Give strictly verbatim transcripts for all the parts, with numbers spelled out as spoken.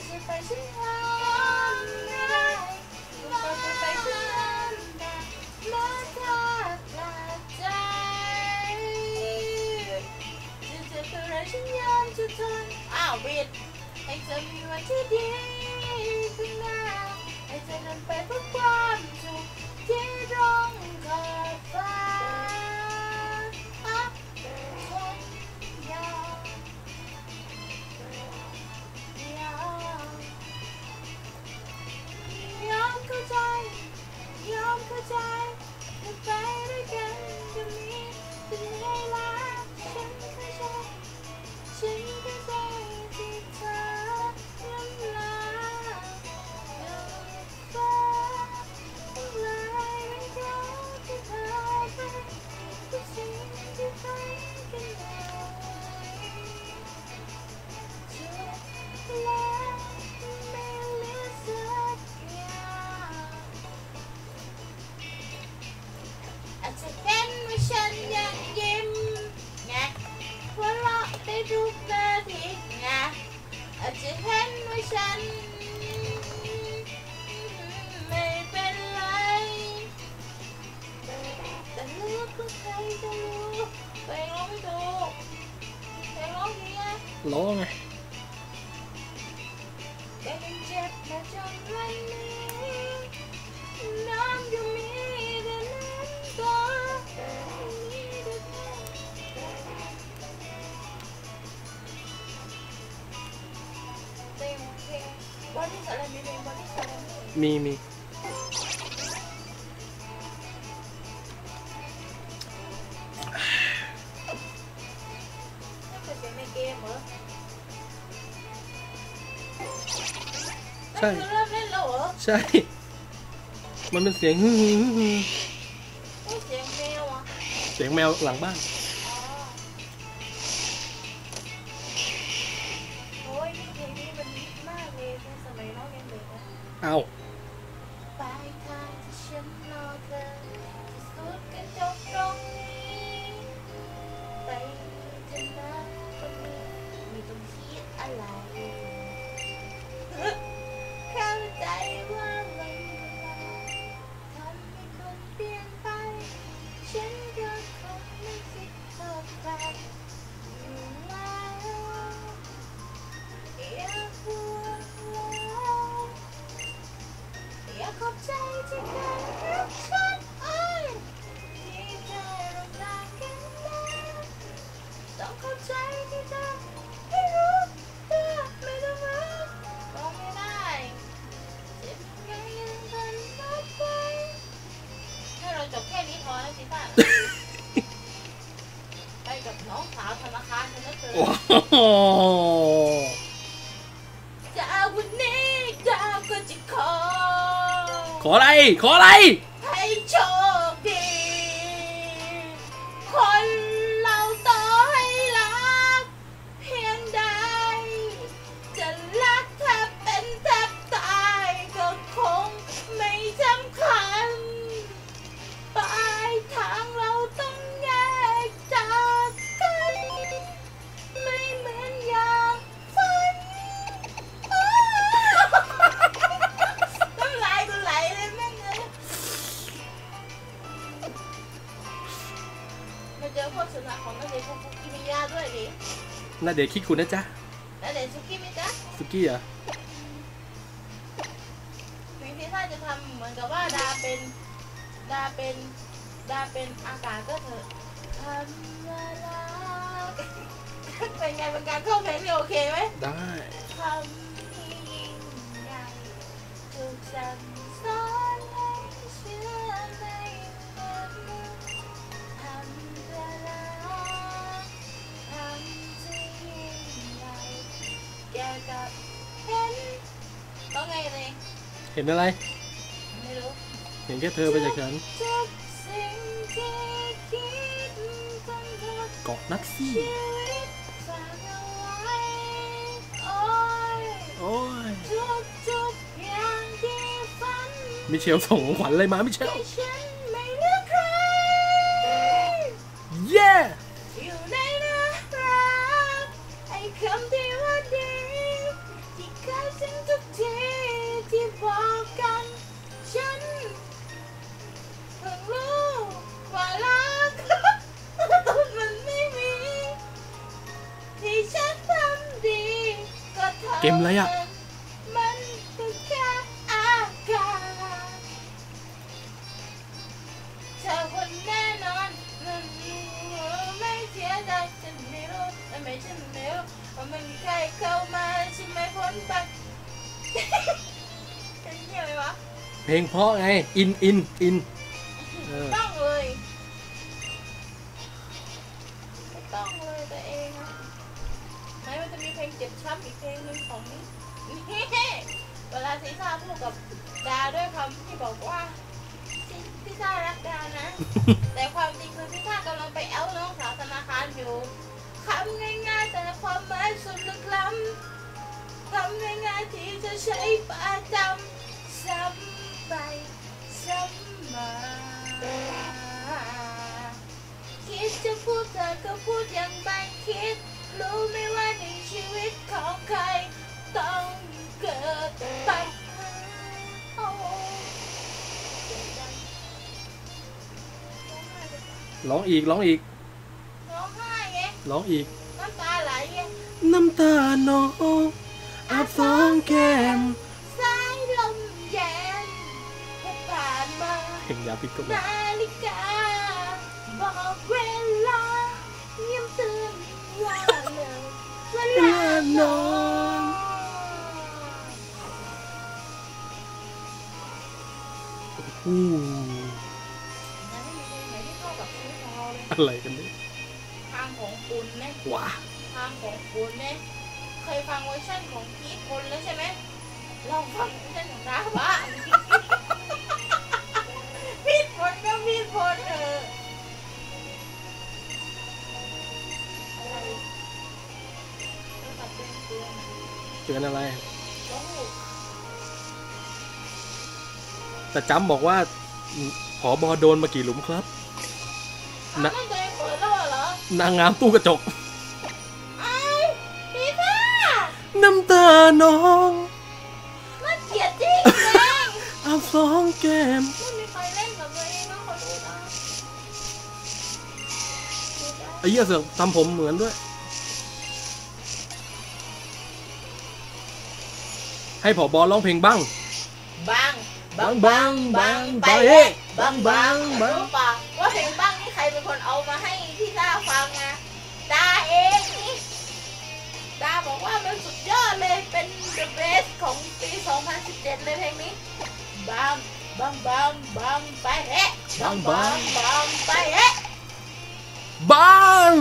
จะไปฉันทำไม่ได้ก็จะไปฉันนั้นเมื่อเธอหลับใจจะเจออะไรฉันยอมจะทนอ้าวบิดให้เธอมีวันที่ดีข้างหน้าให้เธอเดินไปเพื่อความสุขที่ตรงขอบฟ้ายอมเข้าใจยอมเข้าใจจะไปด้วยกันจะมีจะเหนื่อยล้าฉันเข้าใจฉันเข้าใจที่เธอล้ำลายอมฟ้าทั้งหลายเป็นเขาที่พาไปทุกสิ่งที่ไปกันเลยทุกแล้วไม่เหลือสักอาจจะเห็นว่าฉันยังยิ้มไงหัวเราะได้ทุกนาทีไงอาจจะเห็นว่าฉันไม่เป็นไรแต่เลือกเพื่อใครจะรู้ตัวเองร้องไม่ถูกตัวเองร้องดีไงร้องไงแต่ยังเจ็บมาจนวันนี้น้ำยังมีแต่น้ำตามีแต่เธอเพลงเพลงบอดี้สแลมมีเพลงบอดี้สแลมมีมีนี่คือเสียงในเกมเหรอใช่เริ่มเล่นแล้วเหรอใช่มันเป็นเสียงฮึ่ฮึ่ฮึ่เสียงแมวอ่ะเสียงแมวหลังบ้านโอ้ยนี่เพลงนี้มันฮิตมากเลยในสมัยน้องยังเด็กนะเอาปลายทางที่ฉันรอเธอที่สุดก็จบตรงนี้ไปเถอะนะคนนี้ไม่ต้องคิดอะไรเข้าใจว่ามันเวลาทำให้คนเปลี่ยนไปฉันก็คงไม่คิดโทษใครอยู่แล้วอย่าห่วงแล้วอย่าขอบใจที่เคยรักฉันเอ้ยที่เธอรักรักกันได้ต้องขอบใจที่เธอไม่รู้เธอไม่ต้องรักก็ไม่ได้เจ็บไงยังทันนับไปให้เราจบแค่นี้พอแล้วสิท่านไปกับน้องสาวธนาคารกันนะเธอจะเอาวันนี้จะเอาก็จะขอขออะไรขออะไรให้โชคดีคนเราต่อให้รักเพียงใดจะรักแทบเป็นแทบตายก็คงไม่สำคัญปลายทางเราต้องแยกจากกันไม่เหมือนอย่างฝันน้ำลายกูไหลเลยแม่งเลยมาเจอพวกสุนัขของนักเรียนคุกกิมิยาด้วยดิน่าเดี๋ยวคิดคุณนะจ๊ะน่าเดี๋ยวซุกี้ไหมจ๊ะซุกี้เหรอวิธีท่าจะทำเหมือนกับว่าดาเป็นดาเป็นดาเป็นอากาศก็เถอะทำละลายเป็นไงเป็นการเข้าเพลงนี่โอเคไหมได้ทำที่ยิ่งใหญ่ถูกสั่งสอนให้เชื่อในมันทำละลายทำที่ยิ่งใหญ่แกกับเห็นต้องไงเลยเห็นอะไรไม่รู้เห็นแค่เธอไปจากฉันเกาะนักซี่โอ้ยมิเชลส่งขวัญอะไรมามิเชลเย้อยู่ในน่ารักไอ้คำที่ว่าดีที่เคยฉันเกมอะไรอ่ะมันก็แค่อากาศเธอคนแน่นอนมันไม่เสียใจฉันไม่รู้ทำไมฉันไม่รู้ว่ามันมีใครเข้ามาฉันไม่พ้นไปเป็นเหี้ยอะไรวะเพลงเพราะไงอินอินอินต้องเลยไม่ต้องเลยตัวเองอะไหนมันจะมีเพลงเจ็บช้ำอีกเพลงหนึ่งของนี่เวลาซีซ่าพูดกับดาด้วยคำที่บอกว่าซีซ่ารักดานะแต่ความจริงคือซีซ่ากำลังไปแอลน้องสาวธนาคารอยู่คำง่ายๆแต่ความหมายสุดลึกล้ำคำง่ายๆที่จะใช้ประจำซ้ำไปซ้ำมาคิดจะพูดเธอก็พูดอย่างไม่คิดรู้ไหมว่าในชีวิตของใครต้องเกิดปัญหาโอ้ร้องอีกร้องอีกร้องไห้ไงร้องอีกน้ำตาไหลไงน้ำตาหนองอาบสองแก้มสายลมเย็นผ่านมาเห็นยาพิษก็นาฬิกาบอกเวลาย้ำเตือนว่าเลยเวลานอนอู้อะไรกันเนี่ยทางของคุณเนี่ยว้าทางของคุณเนี่ยเคยฟังเวอร์ชันของพีทพลแล้วใช่ไหมลองฟังเวอร์ชันของดาบ้างพีทพลก็พีทพลเออเตือนอะไรแต่จำบอกว่าผอบอโดนมากี่หลุมครับนะนางงามตู้กระจกไอ้พี่ค่ะน้ำตาน้องน่าเกลียดจริงเลยอาบสองแก้มไม่มีใครเล่นกับตัวเองนะคนดูนะไอ้เหี้ยเสือกทำผมเหมือนด้วยให้ผอบอร้องเพลงบ้างบ้างบ้างบ้างบ้างไปบ้างบ้างบ้างรู้ป่ะว่าเพลงบ้างนี่ใครเป็นคนเอามาให้พี่ดาฟังนะดาเองนี่ดาบอกว่ามันสุดยอดเลยเป็น the best ของปี สองพันสิบเจ็ด เลยเพลงนี้บ้างบ้างบ้างบ้างไปเอ๊ะบ้างบ้างบ้างไปเอ๊ะบ้าง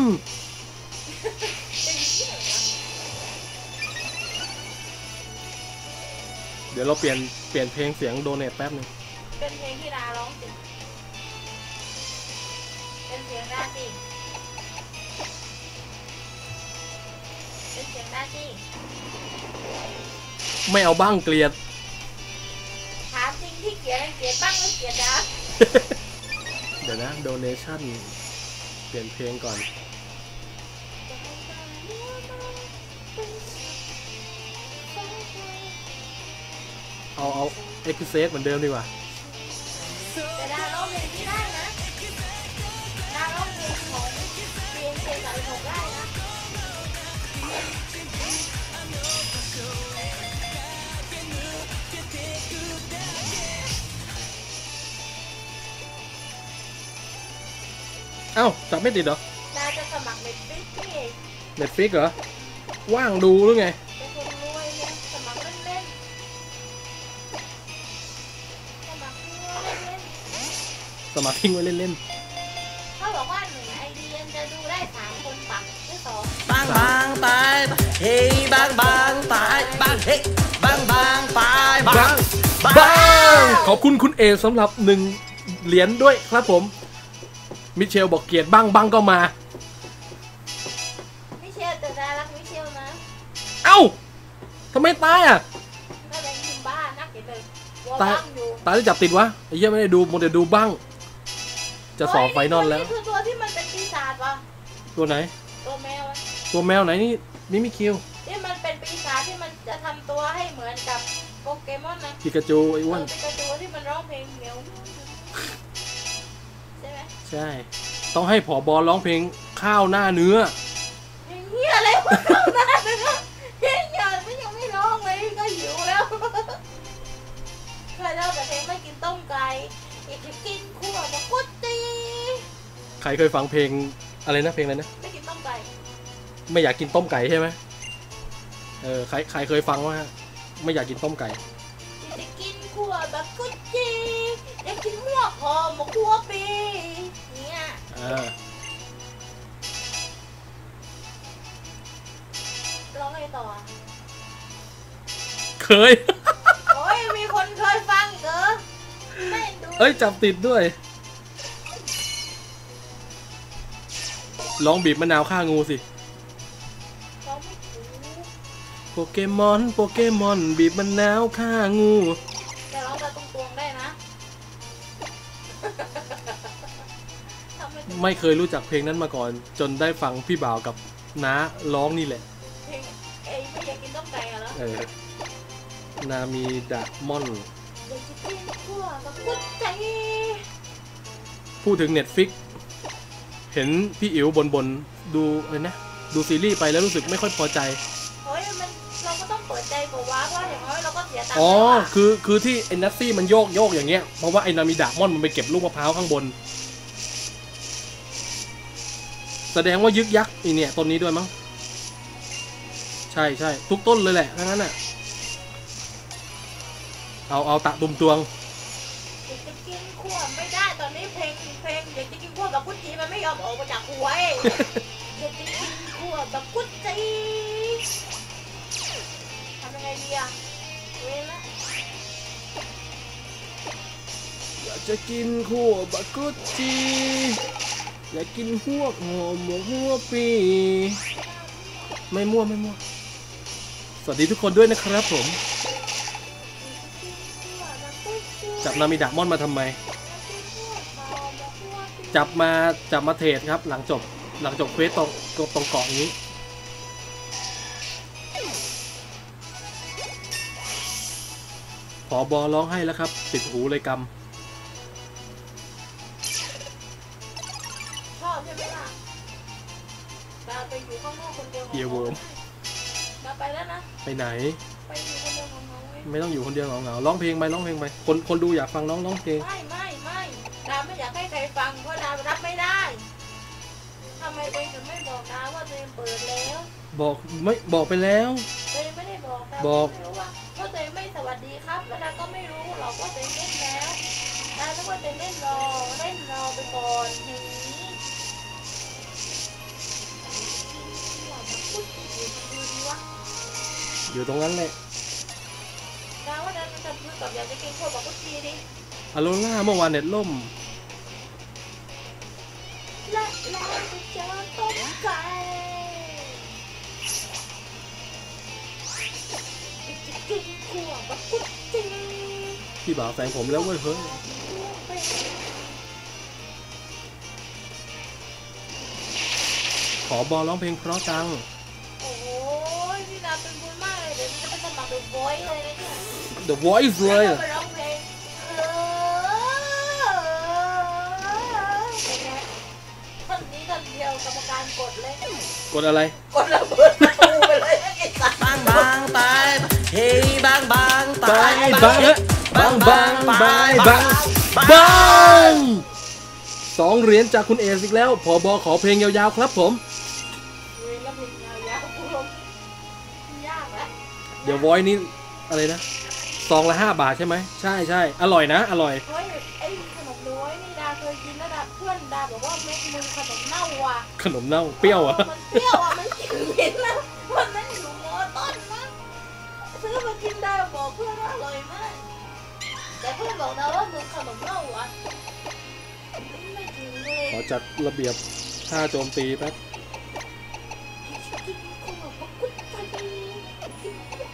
เดี๋ยวเราเปลี่ยนเปลี่ยนเพลงเสียงโดเนทแป๊บนึงเป็นเพลงที่ดาร้องจริงเป็นเสียงดาจริงเป็นเสียงดาจริงไม่เอาบ้างเกลียดถามจริงที่เกลียดเกลียดบ้างหรือเกลียดดาเดี๋ยวนะโดเนชั่นเปลี่ยนเพลงก่อนเอาเอาเอ็กซ์เซสเหมือนเดิมดีกว่าแต่ดาร้องเพลงที่ได้นะดาร้องเพลงของเพลงเพลงอะไรของได้นะเอ้าจับไม่ติดเหรอดาจะสมัครเน็ตฟลิกพี่เองเน็ตฟลิกเหรอว่างดูหรือไงเป็นคนรวยเนี่ยสมัครเล่นๆสมัครทิ้งไว้เล่นๆเขาบอกว่าหนึ่งไอเดียจะดูได้สามคนปักที่สองบางบางตายเฮ้ยบางบางตายบางเฮ้ยบางบางตายบางบางขอบคุณคุณเอสำหรับหนึ่งเหรียญด้วยครับผมมิเชลบอกเกียรติบ้างบ้างก็มามิเชลแต่ดารักมิเชลนะเอ้าทำไมตายอ่ะน่าจะยิงบ้านักเกินเลยตายตายที่จับติดวะไอ้เหี้ยไม่ได้ดูโมเดลดูบ้างจะสอบไฟนอลแล้วคือตัวที่มันเป็นปีศาจวะตัวไหนตัวแมวตัวแมวไหนนี่นี่ไม่คิวที่มันเป็นปีศาจที่มันจะทำตัวให้เหมือนกับโปเกมอนนะปิกาจูไอ้อ้วนปิกาจูที่มันร้องเพลงเหมียวใช่ไหมใช่ต้องให้ผอบอร้องเพลงข้าวหน้าเนื้อเพลงเหี้ยอะไรวะข้าวหน้าเนื้อเพลงเหี้ยไม่ยังไม่ร้เคยเล่าแต่เพลงไม่กินต้มไก่อยากจะกินขั่วบักกุดจีใครเคยฟังเพลงอะไรนะเพลงอะไรนะไม่กินต้มไก่ไม่อยากกินต้มไก่ใช่ไหมเออใครใครเคยฟังว่าไม่อยากกินต้มไก่อยากจะกินขั่วบักกุดจีอยากกินหัวหอมขั่วปีเนี่ยอ่าร้องไงต่อเคยโอ้ยมีคนเคยฟังอีกเหรอไม่ดูเอ้ยจับติดด้วยลองบีบมะนาวฆ่างูสิร้องไม่ถูกโปเกมอนโปเกมอนบีบมะนาวฆ่างูแต่ร้องแต่ตรงๆได้นะทำไม่ถูกไม่เคยรู้จักเพลงนั้นมาก่อน จนได้ฟังพี่บ่าวกับน้าร้องนี่แหละเพลงเอ้ยไม่อยากกินต้มไก่อะเหรอเออนามีดะมอนอยากจะกินขั่วบักกุดจีพูดถึง Netflix เห็นพี่อิ๋วบนบนๆดูอะไรนะดูซีรีส์ไปแล้วรู้สึกไม่ค่อยพอใจเฮ้ยมันเราก็ต้องเปิดใจบอกว่าเพราะอย่างน้อยเราก็เสียตังค์อ๋อแล้วอะคือคือที่ไอ้นัตซี่มันโยกโยกอย่างเงี้ยเพราะว่าไอ้นามิดะมอนมันไปเก็บลูกมะพร้าวข้างบน แสดงว่ายึกยักอีเนี่ยต้นนี้ด้วยมั้งใช่ใช่ทุกต้นเลยแหละทั้งนั้นน่ะเอาเอาตะตุมตวงอยากจะกินขั่วไม่ได้ตอนนี้เพลงเพลงอยากจะกินขั่วบักกุดจีมันไม่ยอมออกมาจากหัวเองอยากจะกินขั่วบักกุดจีทำยังไงดีอะเว้ยละอยากจะกินขั่วบะกุดจีอยากกินหัวหอมหมกหัวปีไม่มั่วไม่มั่วสวัสดีทุกคนด้วยนะครับผมจับนามิดะมอนมาทำไม จับมาจับมาเทรดครับหลังจบหลังจบเควสตรงตรงเกาะนี้ผอบอร้องให้แล้วครับติดหูเลยกชอบใช่ไหมล่ะตาไปอยู่ข้างนอกคนเดียวำเยียโวมตาไปแล้วนะไปไหนไปอยู่คนเดียวของน้องเว้ยไม่ต้องอยู่คนเดียวเหงาๆร้องเพลงไปร้องเพลงไปคนคนดูอยากฟังน้องร้องเพลงไม่ไม่ไม่ดาไม่อยากให้ใครฟังเพราะดารับไม่ได้ทำไมตัวเองถึงไม่บอกดาว่าตัวเองเปิดแล้วบอกไม่บอกไปแล้วตัวเองไม่ได้บอกดาบอกไม่รู้ว่าเพราะตัวเองไม่สวัสดีครับแล้วดาก็ไม่รู้หรอกว่าตัวเองเล่นแล้วดาคิดว่าตัวเองเล่นรอเล่นรอไปก่อนทีนี้พูดถึงดูดีวะอยู่ตรงนั้นแหละดาว่าดาจะพูดกับอยากจะกินข้าวบอกพูดทีดิอโลล่าเมื่อวานเน็ตล่มและเราจะเจอต้มไก่จะกินขั่วบักกุดจีพี่บ่าวแฟนผมแล้วเว้ยเฮ้ยขอบอร้องเพลงเพราะจังโอ้ยพี่ดาเป็นบุญมากเลยเดี๋ยวจะไปสมัครเดอะวอยซ์เลยนะเนี่ย The Voice เลยแล้วก็ไปร้องเพลงเออเป็นไงท่อนนี้ท่อนเดียวกรรมการกดเลยกดอะไรกดระเบิดประตูไปเลยไอ้สัสบางบางตายเฮ้ยบางบางตายบางบางบางบางบางบางบางสองเหรียญจากคุณเอสอีกแล้วผอบอขอเพลงยาวๆครับผมเว้ยแล้วเพลงยาวๆกูลงยากนะเดี๋ยว Voice นี่อะไรนะซองละห้าบาทใช่ไหมใช่ใช่อร่อยนะอร่อยเฮ้ยไอ้ขนมน้อยนี่ดาเคยกินแล้วดาเพื่อนดาบอกว่าเม็ดมือขนมเน่าว่ะขนมเน่าเปรี้ยวอ่ะมันเปรี้ยวอ่ะมันกลิ่นเหม็นนะวันนั้นอยู่มอต้นมั้งซื้อมากินดาบอกเพื่อนว่าอร่อยมากแต่เพื่อนบอกดาว่ามือขนมเน่าอ่ะไม่ถึงเลยขอจัดระเบียบท่าโจมตีแป๊บกินขนมกุดไปกิน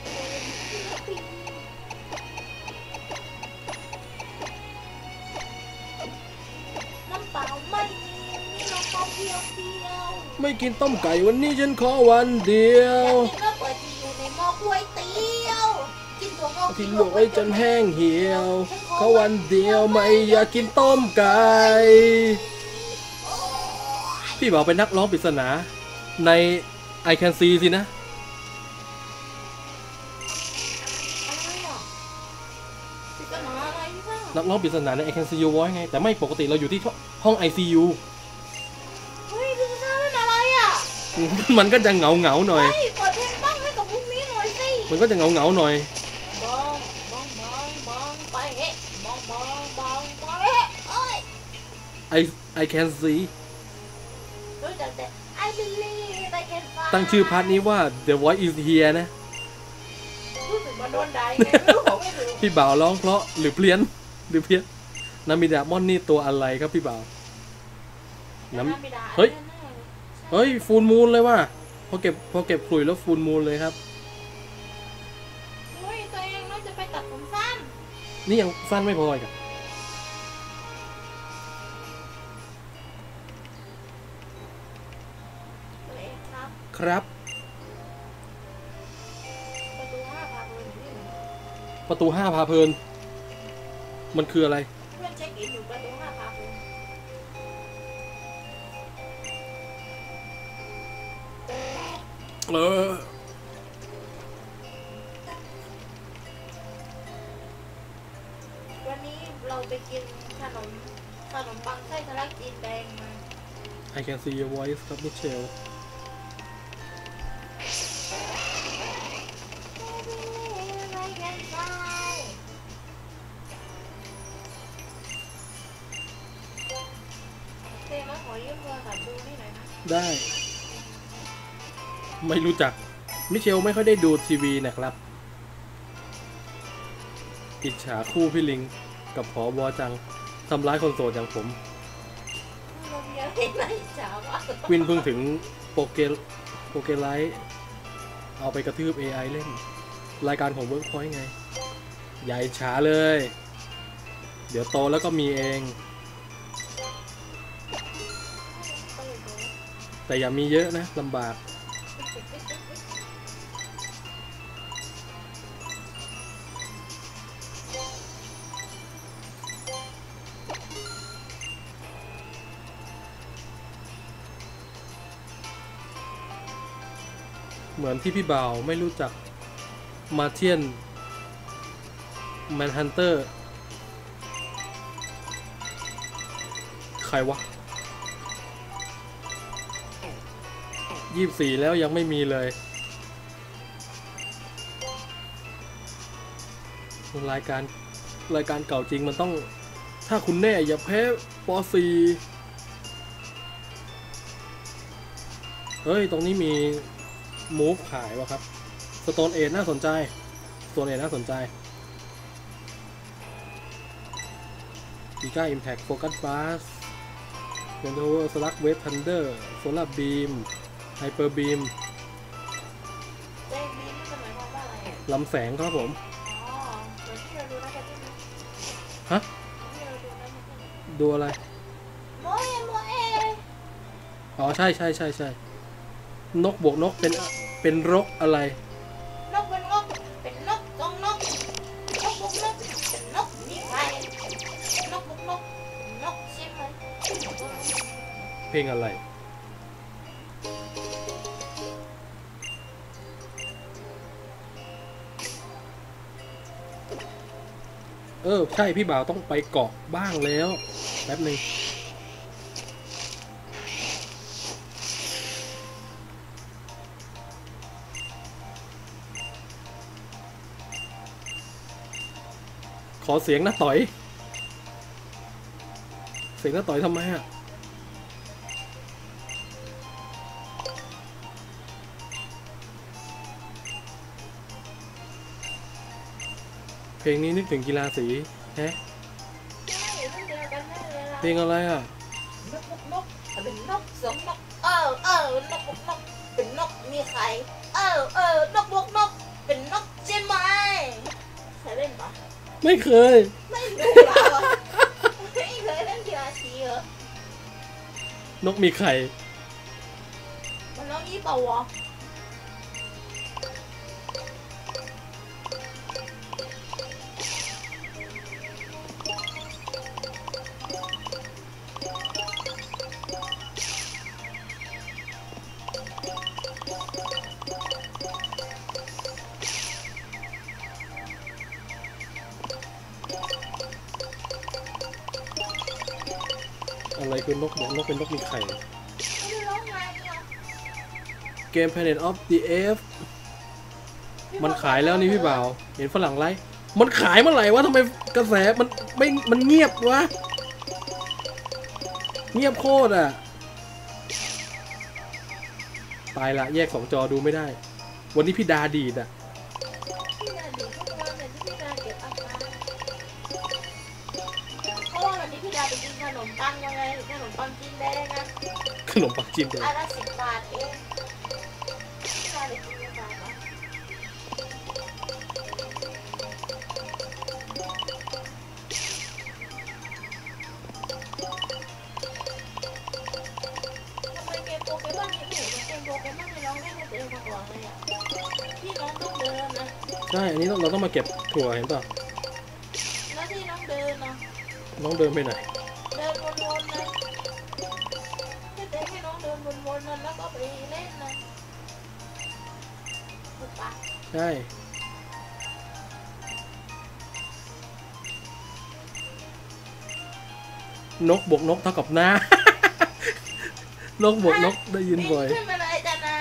น้ำเปล่าไม่มีมีน้ำเปล่าเพียวเพียวไม่กินต้มไก่วันนี้ฉันขอวันเดียอยาว กกินก็เปิดที่อยู่ในหม้อก๋วยเตี๋ยวกินตัวงอกทิ้งลงไว้จนแห้งเหี่ยวขอวันเดียวไม่อยากกินต้มไก่พี่บอกเป็นนักร้องปริศนาใน I Can See สินะอะไรอ่ะปริศนานักร้องปริศนาใน I Can See Your Voice ไงแต่ไม่ปกติเราอยู่ที่ห้อง ไอ ซี ยูเฮ้ยดูหน้าเป็นอะไรอ่ะมันก็จะเหงาเหงาหน่อยเฮ้ยเปิดเพลงบ้างให้กับพวกนี้หน่อยสิมันก็จะเหงาเหงาหน่อยมองมองมองมองไปเฮ้มองมองมองไปเฮ้เอ้ย I I Can See รู้จักแต่ I believe I can fly ตั้งชื่อพาร์ทนี้ว่า The Voice is Here นะรู้สึกว่าโดนได้ไงไม่รู้ผมไม่รู้พี่บ่าวร้องเพราะหรือเพี้ยนหรือเพี้ยนนามิดามอนนี่ตัวอะไรครับพี่บ่าวน้ำเฮ้ยเฮ้ยฟูลมูนเลยว่ะพอเก็บพอเก็บขลุ่ยแล้วฟูลมูนเลยครับเฮ้ยตัวเองน่าจะไปตัดผมสั้นนี่ยังสั้นไม่พออีกอะตัวเองครับครับประตูห้าพาเดินอยู่ที่ไหนประตูห้าพาเพลินมันคืออะไรเพื่อนเช็คอินอยู่ประตูห้าพาเดินเออวันนี้เราไปกินขนมขนมปังไส้ทะลักจีนแดงมา I Can See Your Voice ครับมิเชลเต้มาขอยืมโทรศัพท์ดูนี่หน่อยนะได้ ไม่รู้จักมิเชลไม่ค่อยได้ดูทีวีนะครับอิจฉาคู่พี่ลิงกับผอบอจังทำร้ายคนโสดอย่างผมเรามีอะไรน่าอิจฉาวะวินเพิ่งถึงโปเกโปเกไลท์เอาไปกระทืบ เอ ไอ เล่น รายการของ Workpoint ไงอย่าอิจฉาเลย เดี๋ยวโตแล้วก็มีเอง แต่อย่ามีเยอะนะลำบาก เหมือนที่พี่บ่าวไม่รู้จักมาเทียนแมนฮันเตอร์ใครวะยี่สิบสี่แล้วยังไม่มีเลยรายการรายการเก่าจริงมันต้องถ้าคุณแน่อย่าแพ้ปอซีเฮ้ยตรงนี้มีมูฟขายวะครับสโตนเอจน่าสนใจสโตนเอจน่าสนใจอีก้าอิมแพคโฟกัสบาสเวนโทสลักเวฟทันเดอร์โซลาร์บีมไฮเปอร์บีมเต้บีนี่จะหมายความว่าอะไรอ่ะลำแสงครับผมอ๋อเหมือนที่เราดูนะกันใช่ไหมฮะที่เราดูนะกันดูอะไรโมเอโมเออ๋อใช่ใช่ใช่ใช่นกบวกนกเป็นเป็นรกอะไรนกเป็นนกเป็นนกสองนกนกบุกนกเป็นนกมีใครนกบุกนกเป็นนกใช่ไหมเพลงอะไรเออใช่พี่บ่าวต้องไปเกาะบ้างแล้วแป๊บหนึ่งขอเสียงน้าต่อยเสียงน้าต่อยทำไมอ่ะเพลงนี้นึกถึงกีฬาสีแฮะใช่ต้องเจอกันแน่เลยล่ะเพลงอะไรอ่ะนกบุกนกเป็นนกสองนกเออเออนกบุกนกเป็นนกมีใครเออเออนกบุกนกเป็นนกใช่ไหมเคยเล่นปะไม่เคยไม่รู้แล้วไม่เคยเล่นกีฬาสีเหรอนกมีไข่มันน้องยี่เปล่าวะอะไรคือนกบอกนกเป็นนกมีไข่ไม่ได้ร้องไงเนี่ยเกม Planet of the Apes มันขายแล้วนี่พี่บ่าวเห็นฝรั่งไลฟ์มันขายเมื่อไหร่วะทำไมกระแสมันไม่มันเงียบวะเงียบโคตรอ่ะตายละแยกสองจอดูไม่ได้ วันนี้พี่ดาดีดอ่ะพี่ดาดีทุกวันเลยที่พี่ดาเก็บอาการเพราะว่าวันนี้พี่ดาไปกินขนมปังยังไงขนมปังจีนแดงนะขนมปังจีนแดงอันละสิบบาทเองพี่ดาไปกินกี่บาทวะทำไมเกมโปเกมอนนี่ไม่เห็นเกมโปเกมอนที่น้องเล่นกับตัวเองมาก่อนเลยอ่ะพี่น้องต้องเดินนะใช่อันนี้เราต้องมาเก็บถั่วเห็นป่ะแล้วที่น้องเดินนะน้องเดินไปไหนเดินวนๆนะให้เต้ให้น้องเดินวนๆนะแล้วก็ไปเล่นนะถูกปะใช่นกบวกนกเท่ากับหน้า นกบวกนกได้ยินบ่อยขึ้นมาเลยจ้ะนะ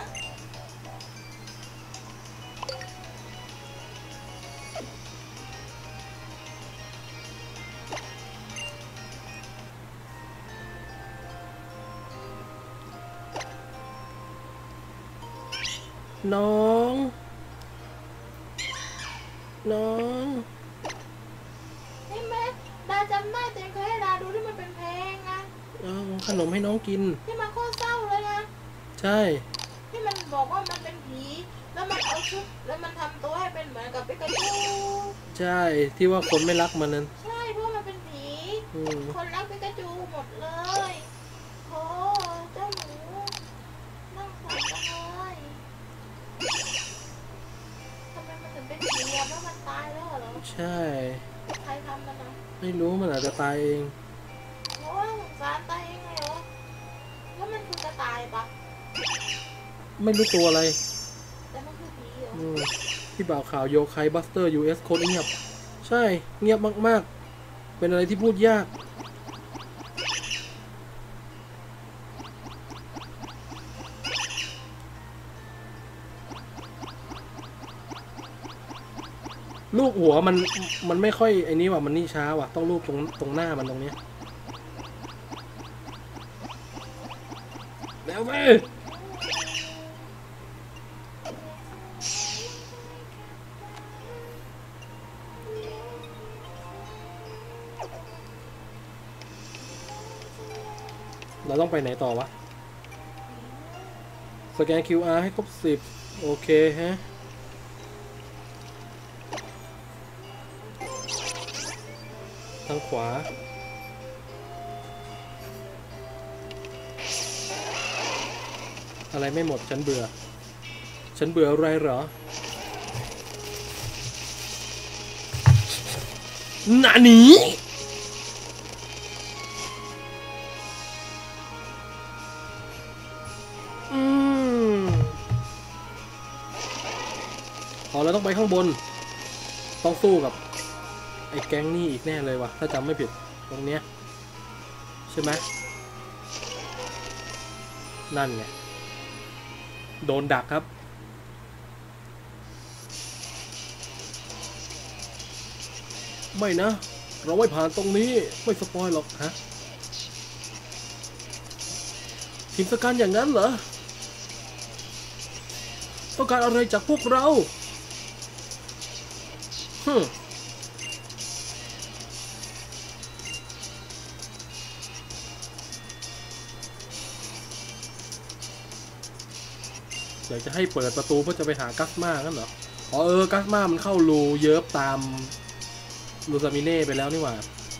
น้อง น้องเห็นไหมดาจำได้เต็มเคยให้ดาดูที่มันเป็นเพลงนะเอาขนมให้น้องกินที่มันโคตรเศร้าเลยนะใช่ที่มันบอกว่ามันเป็นผีแล้วมันเอาชุดแล้วมันทำตัวให้เป็นเหมือนกับปิกาจูใช่ที่ว่าคนไม่รักมันนั้นใช่เพราะมันเป็นผีอืมคนรักปิกาจูหมดเลยโอ้เจ้าหนูนั่งสารจังเลยทำไมมันถึงเป็นผีอะเพราะมันตายแล้วเหรอใช่ใครทำมันนะไม่รู้มันอาจจะตายเองโอ้ยสงสารตายเองเลยเหรอแล้วมันคือกระต่ายปะไม่รู้ตัวอะไรแต่มันคือผีเหรออืมพี่บ่าวข่าวโยไคบัสเตอร์ ยู เอส โคตรเงียบ ใช่เงียบมากๆ เป็นอะไรที่พูดยาก รูปหัวมันมันไม่ค่อยไอ้นี้ว่ะมันนี่ช้าว่ะต้องรูปตรงตรงหน้ามันตรงเนี้ยแล้วไปเราต้องไปไหนต่อวะสแกน คิว อาร์ ให้ครบสิบโอเคฮะทางขวาอะไรไม่หมดฉันเบื่อฉันเบื่ออะไรเหรอหนาหนีอืมพอแล้วต้องไปข้างบนต้องสู้กับไอ้แก๊งนี่อีกแน่เลยว่ะถ้าจำไม่ผิดตรงเนี้ยใช่ไหมนั่นไงโดนดักครับไม่นะเราไม่ผ่านตรงนี้ไม่สปอยหรอกฮะทีมสการอย่างนั้นเหรอต้องการอะไรจากพวกเราฮึอยากจะให้เปิดประตูเพื่อจะไปหากัสมางั้นเหรออ๋อเออกัสมามันเข้ารูเยิบตามลูซามิเน่ไปแล้วนี่หว่า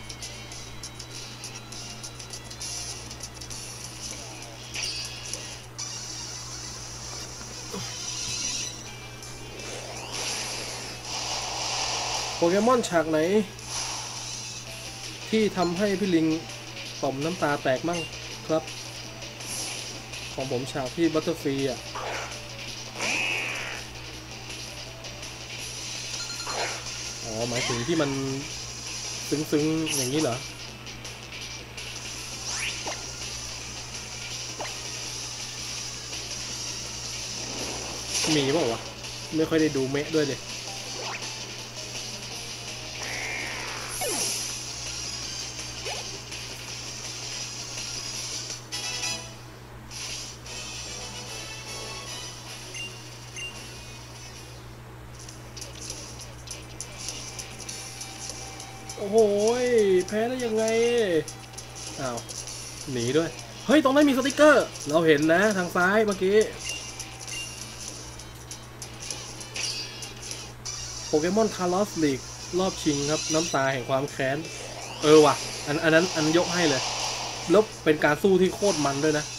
โปเกมอนฉากไหนที่ทำให้พี่ลิงต่อมน้ำตาแตกมั่งครับของผมฉากที่บัตเตอร์ฟรีอ่ะอ๋อหมายถึงที่มันซึ้งๆอย่างนี้เหรอมีเปล่าวะไม่ค่อยได้ดูเมะด้วยเลยโอ้โหแพ้ได้ยังไงอ้าวหนีด้วยเฮ้ยตรงนั้นมีสติกเกอร์เราเห็นนะทางซ้ายเมื่อกี้โปเกมอนคาร์ลอสลีกรอบชิงครับน้ำตาแห่งความแค้นเออว่ะอันอันนั้นอันยกให้เลยแล้วเป็นการสู้ที่โคตรมันด้วยนะ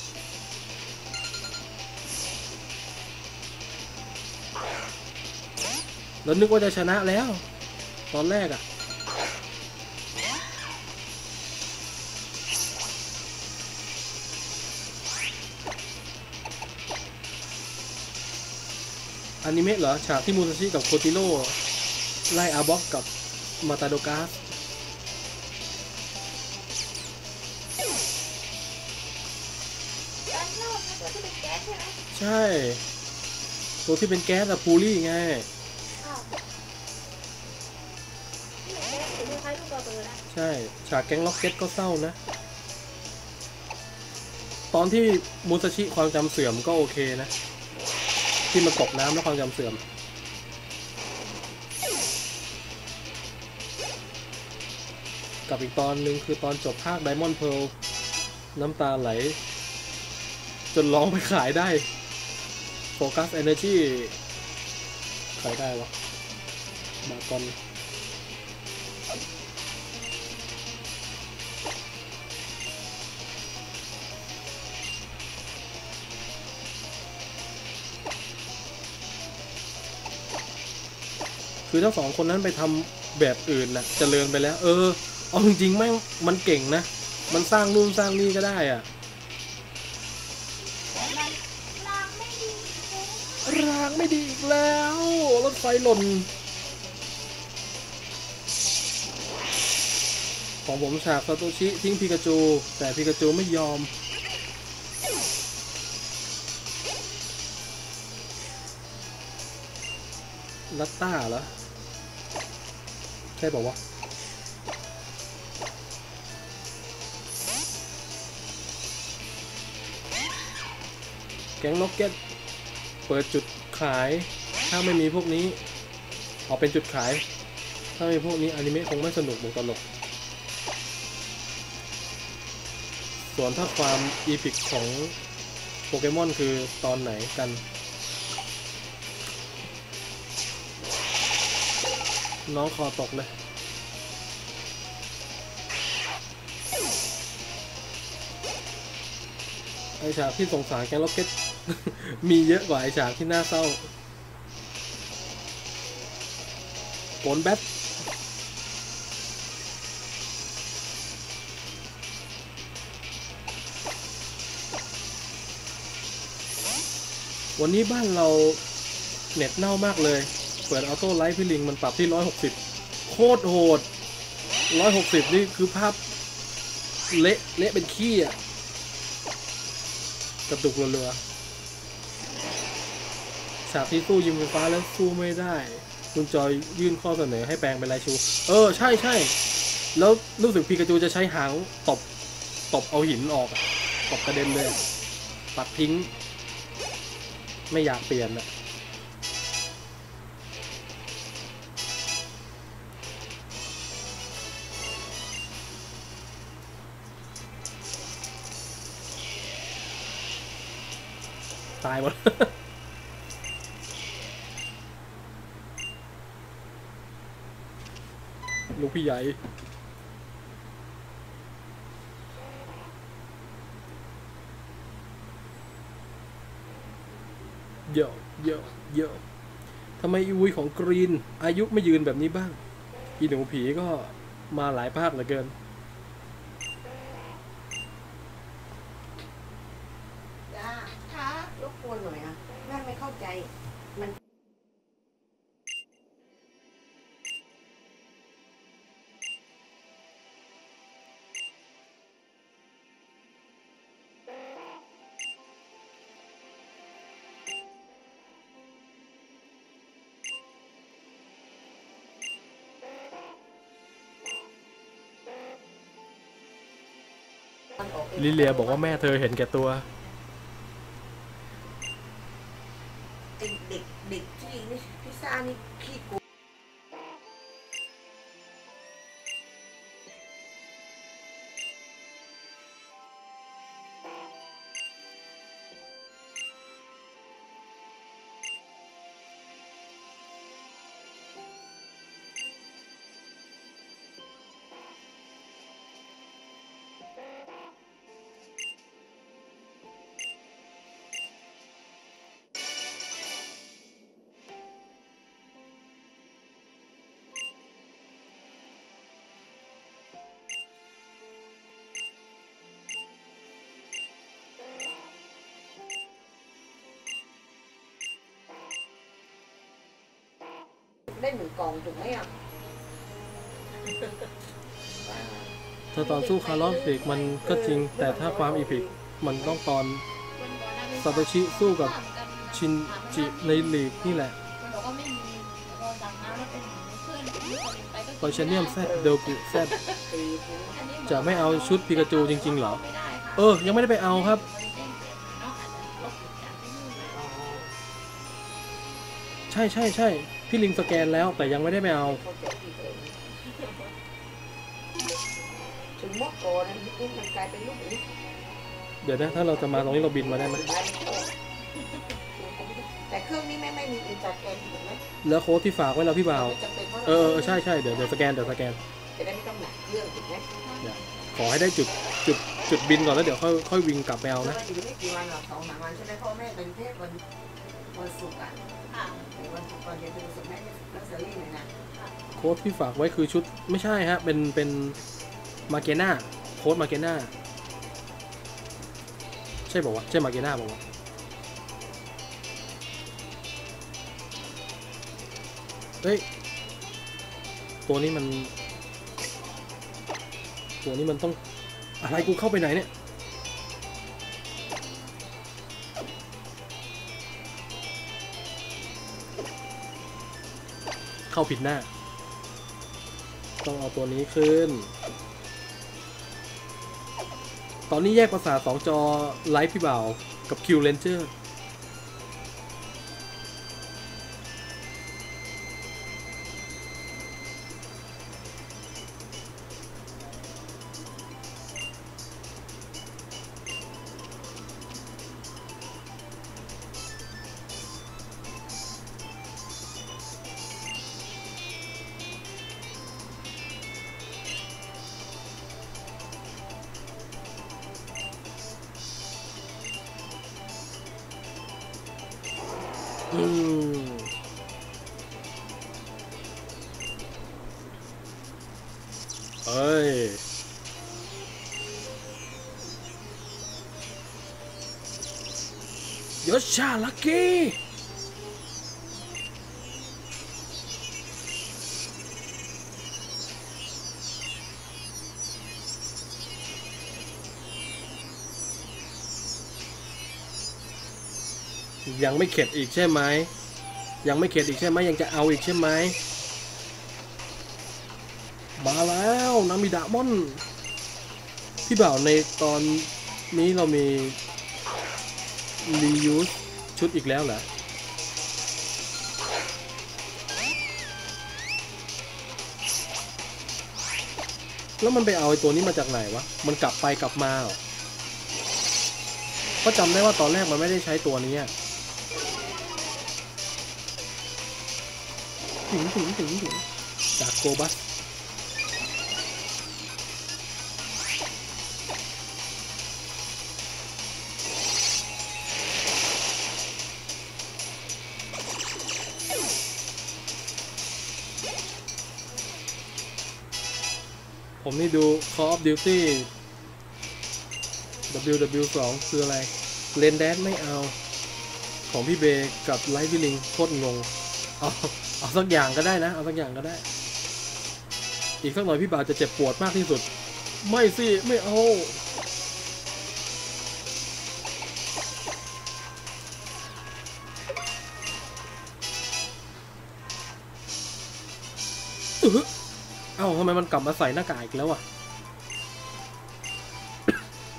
แล้วนึกว่าจะชนะแล้วตอนแรกอะอนิเมะเหรอฉากที่มูซาชิกับโคติโร่ไล่อาบ็อกกับมาตาโดกัสการเล่านะตัวที่เป็นแก๊สใช่ไหมใช่ตัวที่เป็นแก๊สอะพูลี่ไงอ้าวนี่แก๊สถือคล้ายๆลูกกระเบือนะใช่ฉากแก๊งล็อกเก็ตก็เศร้านะตอนที่มูซาชิความจำเสื่อมก็โอเคนะที่มันตกน้ำแล้วความจำเสื่อมกับอีกตอนหนึ่งคือตอนจบภาค Diamond Pearl น้ำตาไหลจนร้องไปขายได้โฟกัส Energy ขายได้วะมากอนคือถ้าสองคนนั้นไปทำแบบอื่นน่ะเจริญไปแล้วเออเอาจริงๆแม่งมันเก่งนะมันสร้างนู่นสร้างนี่ก็ได้อ่ะรางไม่ดีรางไม่ดีอีกแล้วรถไฟหล่นของผมฉากซาโตชิทิ้งพิกาจูแต่พิกาจูไม่ยอมลัตต้าเหรอใช่ป่าวะแก๊งล็อกเก็ตเปิดจุดขายถ้าไม่มีพวกนี้ออกเป็นจุดขายถ้าไม่มีพวกนี้อนิเมะคงไม่สนุกบวกตลกส่วนถ้าความอีพิกของโปเกมอนคือตอนไหนกันน้องคอตกเลยไอฉากที่สงสารแกงล็อกเก็ต มีเยอะกว่าไอฉากที่น่าเศร้าโกนแบทวันนี้บ้านเราเน็ตเน่ามากเลยเปิดออโต้ไลท์พี่ลิงมันปรับที่หนึ่งร้อยหกสิบโคตรโหดหนึ่งร้อยหกสิบนี่คือภาพเละเละเป็นขี้อ่ะกระตุกเรือฉากที่สู้ยิงไฟฟ้าแล้วสู้ไม่ได้คุณจอยยื่นข้อเสนอให้แปลงเป็นไรชูเออใช่ใช่แล้วรู้สึกพีกาจูจะใช้หางตบตบเอาหินออกตบกระเด็นเลยตัดทิ้งไม่อยากเปลี่ยนอะตายหมด ลูกพี่ใหญ่เยอะเยอะเยอะทำไมอีวีของกรีนอายุไม่ยืนแบบนี้บ้างอีหนูผีก็มาหลายภาคเหลือเกินจ้าค่ะรบกวนหน่อยอ่ะแม่ไม่เข้าใจมันมันออกองลิเลียบอกว่าแม่เธอเห็นแก่ตัวไอ้เด็กเด็กที่นี่พิซซ่านี่ขี้โกง ได้หนึ่งกล่องถูกไหมอ่ะเธอตอนสู้คาร์ลอสเด็กมันก็จริงแต่ถ้าความอีพิกมันต้องตอนซาโตชิสู้กับชินจิในลีกนี่แหละมันบอกว่าไม่มีแล้วก็สั่งมาแล้วเป็นเพื่อนที่คนไปก็คอยเชเนียมแซดเดลกุแซดตีจะไม่เอาชุดพิกาจูจริงๆเหรอไม่ได้ค่ะเออ ยังไม่ได้ไปเอาครับ ใช่ใช่ใช่พี่ลิงสแกนแล้วแต่ยังไม่ได้ไปเอาเข้าใจที่เลยถึงมอกโกนะนี่มันกลายเป็นลูกนี้เดี๋ยวนะถ้าเราจะมาตรงนี้เราบินมาได้ไหมแต่เครื่องนี้ไม่ไม่มีอินสตาแกรมถูกไหมแล้วโค้ดที่ฝากไว้แล้วพี่บ่าวไม่จำเป็นเพราะเออเออใช่ใช่เดี๋ยวเดี๋ยวสแกนเดี๋ยวสแกนจะได้ไม่ต้องหนักเครื่องถูกไหมขอให้ได้จุดจุดจุดบินก่อนแล้วเดี๋ยวค่อยค่อยวิ่งกลับไปเอาแล้วนะอยู่ไม่กี่วันหรอกสองสามวันใช่ไหมพ่อแม่เป็นเทพวันวันศุกร์อ่ะค่ะวันศุกร์วันเดียวเป็นวันศุกร์แม่รัสเซอรี่เลยนะโค้ดที่ฝากไว้คือชุดไม่ใช่ฮะเป็นเป็นมาเกน่าโค้ดมาเกน่าใช่บอกว่าวะใช่มาเกน่าบอกว่าวะเฮ้ยตัวนี้มันตัวนี้มันต้องอะไรกูเข้าไปไหนเนี่ยเข้าผิดหน้าต้องเอาตัวนี้ขึ้นตอนนี้แยกประสาทสองจอไลฟ์พี่บ่าวกับคิวเลนเจอร์อืมเอ้ยยศชาลักกี้ยังไม่เข็ดอีกใช่ไหมยังไม่เข็ดอีกใช่ไหมยังจะเอาอีกใช่ไหมมาแล้วนามิดะมอนพี่บ่าวในตอนนี้เรามีรียูสชุดอีกแล้วเหรอแล้วมันไปเอาไอ้ตัวนี้มาจากไหนวะมันกลับไปกลับมาเหรอก็จำได้ว่าตอนแรกมันไม่ได้ใช้ตัวนี้ถึงถึงถึงถึงจากโกบัสผมนี่ดู Call of Duty ดับเบิลยู ดับเบิลยู สอง คืออะไรเลนแดนไม่เอาของพี่เบย์กับไลฟ์วิลิงโคตรงงเอาเอาสักอย่างก็ได้นะเอาสักอย่างก็ได้อีกสักหน่อยพี่บ่าวจะเจ็บปวดมากที่สุดไม่สิไม่เอาเออเอ้าทำไมมันกลับมาใส่หน้ากากอีกแล้วอ่ะ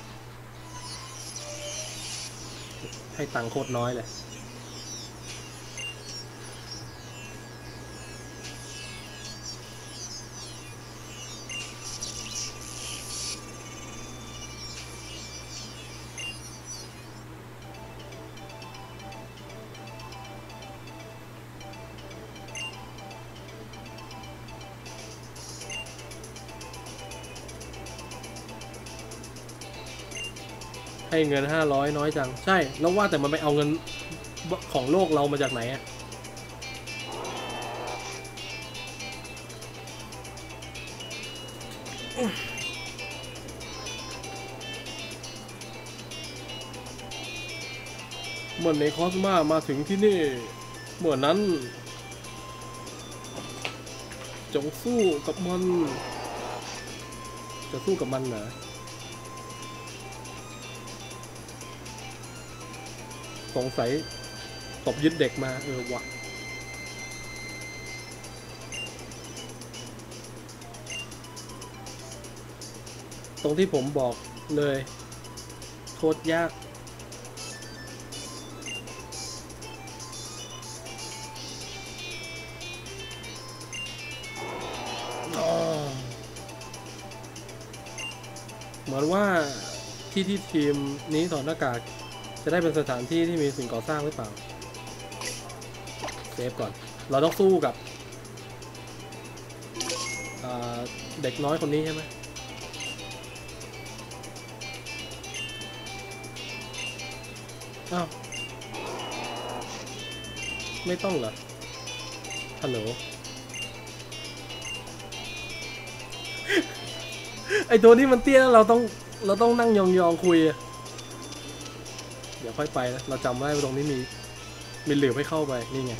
ให้ตังค์โคตรน้อยเลยให้เงินห้าร้อยน้อยจังใช่แล้วว่าแต่มันไปเอาเงินของโลกเรามาจากไหนอะเมื่อในคอสมามาถึงที่นี่เมื่อนั้นจงสู้กับมันจะสู้กับมันเหรอสงสัยตบยึดเด็กมาเออวะตรงที่ผมบอกเลยโคตรยากเหมือนว่าที่ที่ทีมนี้ถอดหน้ากากจะได้เป็นสถานที่ที่มีสิ่งก่อสร้างหรือเปล่าเซฟก่อนเราต้องสู้กับเด็กน้อยคนนี้ใช่ไหมอ้าวไม่ต้องเหรอฮัลโหล ไอตัวนี้มันเตี้ยเราต้องเราต้องนั่งยองๆคุยเดี๋ยวค่อยไปนะเราจำได้ว่าตรงนี้มีมีเหลือให้เข้าไปนี่ไง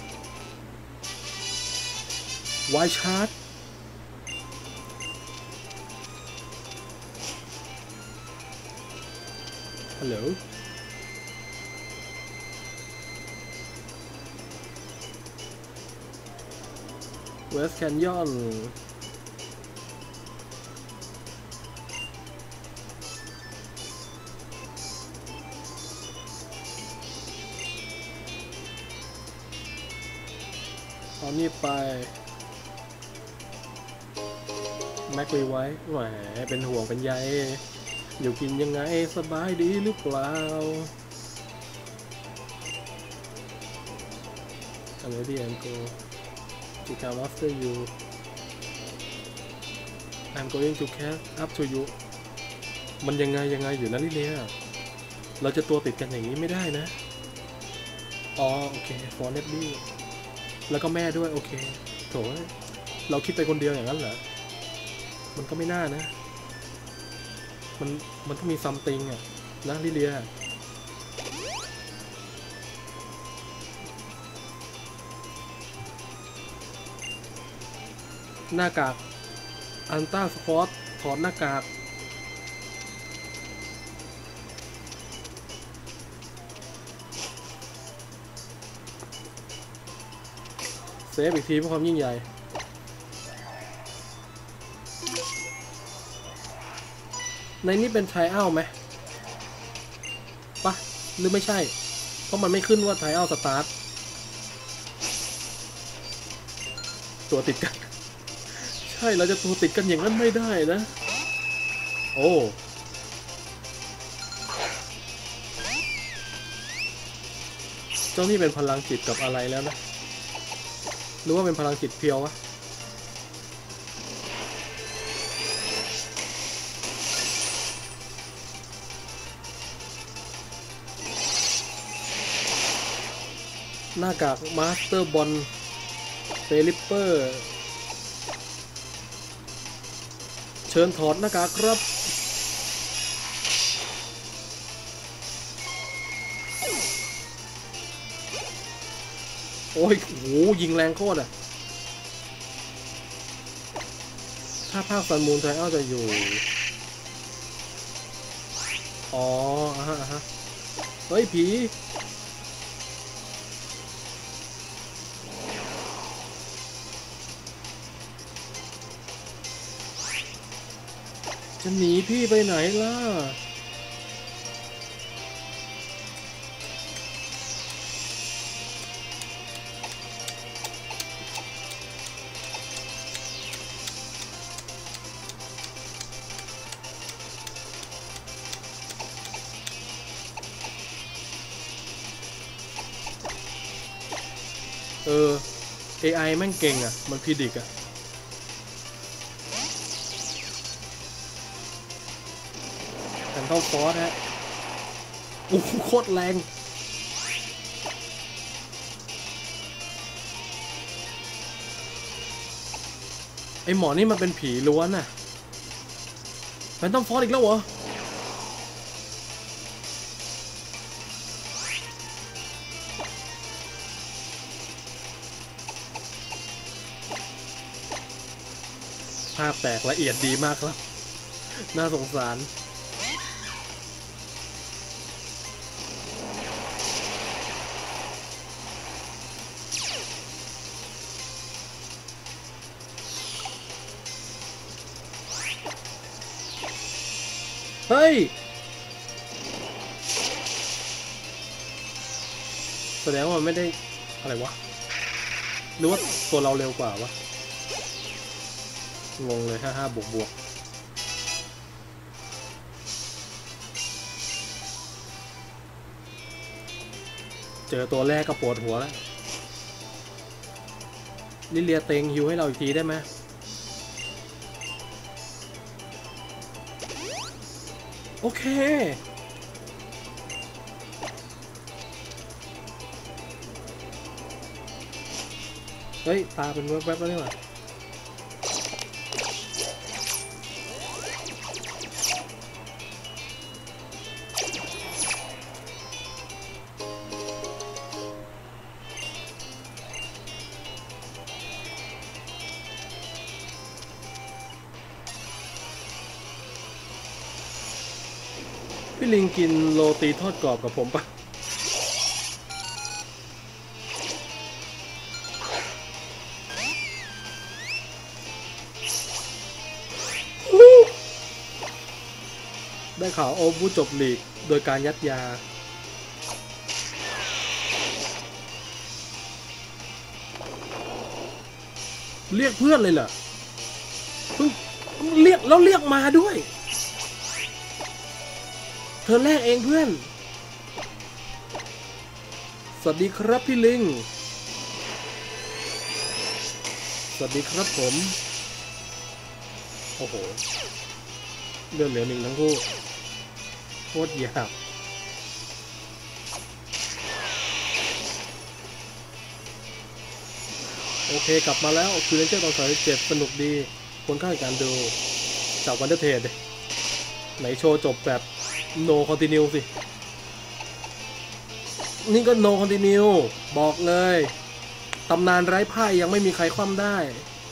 ไวชาร์ดฮัลโหลเวสต์แคนยอนเอานี่ไปแม็กวีไว้แหมเป็นห่วงเป็นใยอยู่กินยังไงสบายดีหรือเปล่าอะไรที่ I'm go to come after you I'm going to catch up to you มันยังไงยังไงอยู่นะลิเลียเราจะตัวติดกันอย่างนี้ไม่ได้นะอ๋อโอเค for Nebbyแล้วก็แม่ด้วยโอเคโถเราคิดไปคนเดียวอย่างนั้นเหรอมันก็ไม่น่านะมันมันต้องมีซัมติงอ่ะนะลิเลียหน้ากากอันต้าสปอร์ตถอดหน้ากากเซฟอีกทีเพื่อความยิ่งใหญ่ในนี้เป็นไทอัลไหมปะหรือไม่ใช่เพราะมันไม่ขึ้นว่าไทอัลสตาร์ทตัวติดกันใช่เราจะตัวติดกันอย่างนั้นไม่ได้นะโอ้เจ้านี่เป็นพลังจิตกับอะไรแล้วนะหรือว่าเป็นพลังจิตเพียววะหน้ากากมาสเตอร์บอลเฟลิปเปอร์เชิญถอดหน้ากากครับโอ้ยโหยิงแรงโคตรอ่ะถ้าภาคซันมูนไทอัลจะอยู่อ๋ออ่ะฮะอ่ะฮะเฮ้ยผีจะหนีพี่ไปไหนล่ะเออ เอ ไอ แม่งเก่งอ่ะมันพิดิกอ่ะแต่เข้าฟอสฮะโอ้โหโคตรแรงไอหมอนี่มันเป็นผีล้วนน่ะแฟนตอมฟอสอีกแล้วเหรอภาพแตกละเอียดดีมากครับน่าสงสารเฮ้ยแสดงว่ามันไม่ได้อะไรวะหรือว่าตัวเราเร็วกว่าวะงงเลยห้าห้าบวกบวกเจอตัวแรกก็ปวดหัวแล้วลิเลียเต็งฮิวให้เราอีกทีได้ไหมโอเคเฮ้ยตาเป็นแวบๆแล้วนี่หว่าพี่ลิงกินโรตีทอดกรอบกับผมปะได้ข่าวโอบูจบลีกโดยการยัดยาเรียกเพื่อนเลยเหรอเพิ่งเรียกแล้วเรียกมาด้วยเธอแรกเองเพื่อนสวัสดีครับพี่ลิงสวัสดีครับผมโอ้โหเลือดเหลือหนึ่งทั้งคู่โคตรหยาบโอเคกลับมาแล้วคือเล่นเจ้าตอนสายเจ็บสนุกดีควรค่าในการดูจากวันเดอร์เทรดไหนโชว์จบแบบno continue สินี่ก็ no continue บอกเลยตำนานไร้พ่ายยังไม่มีใครคว่ำได้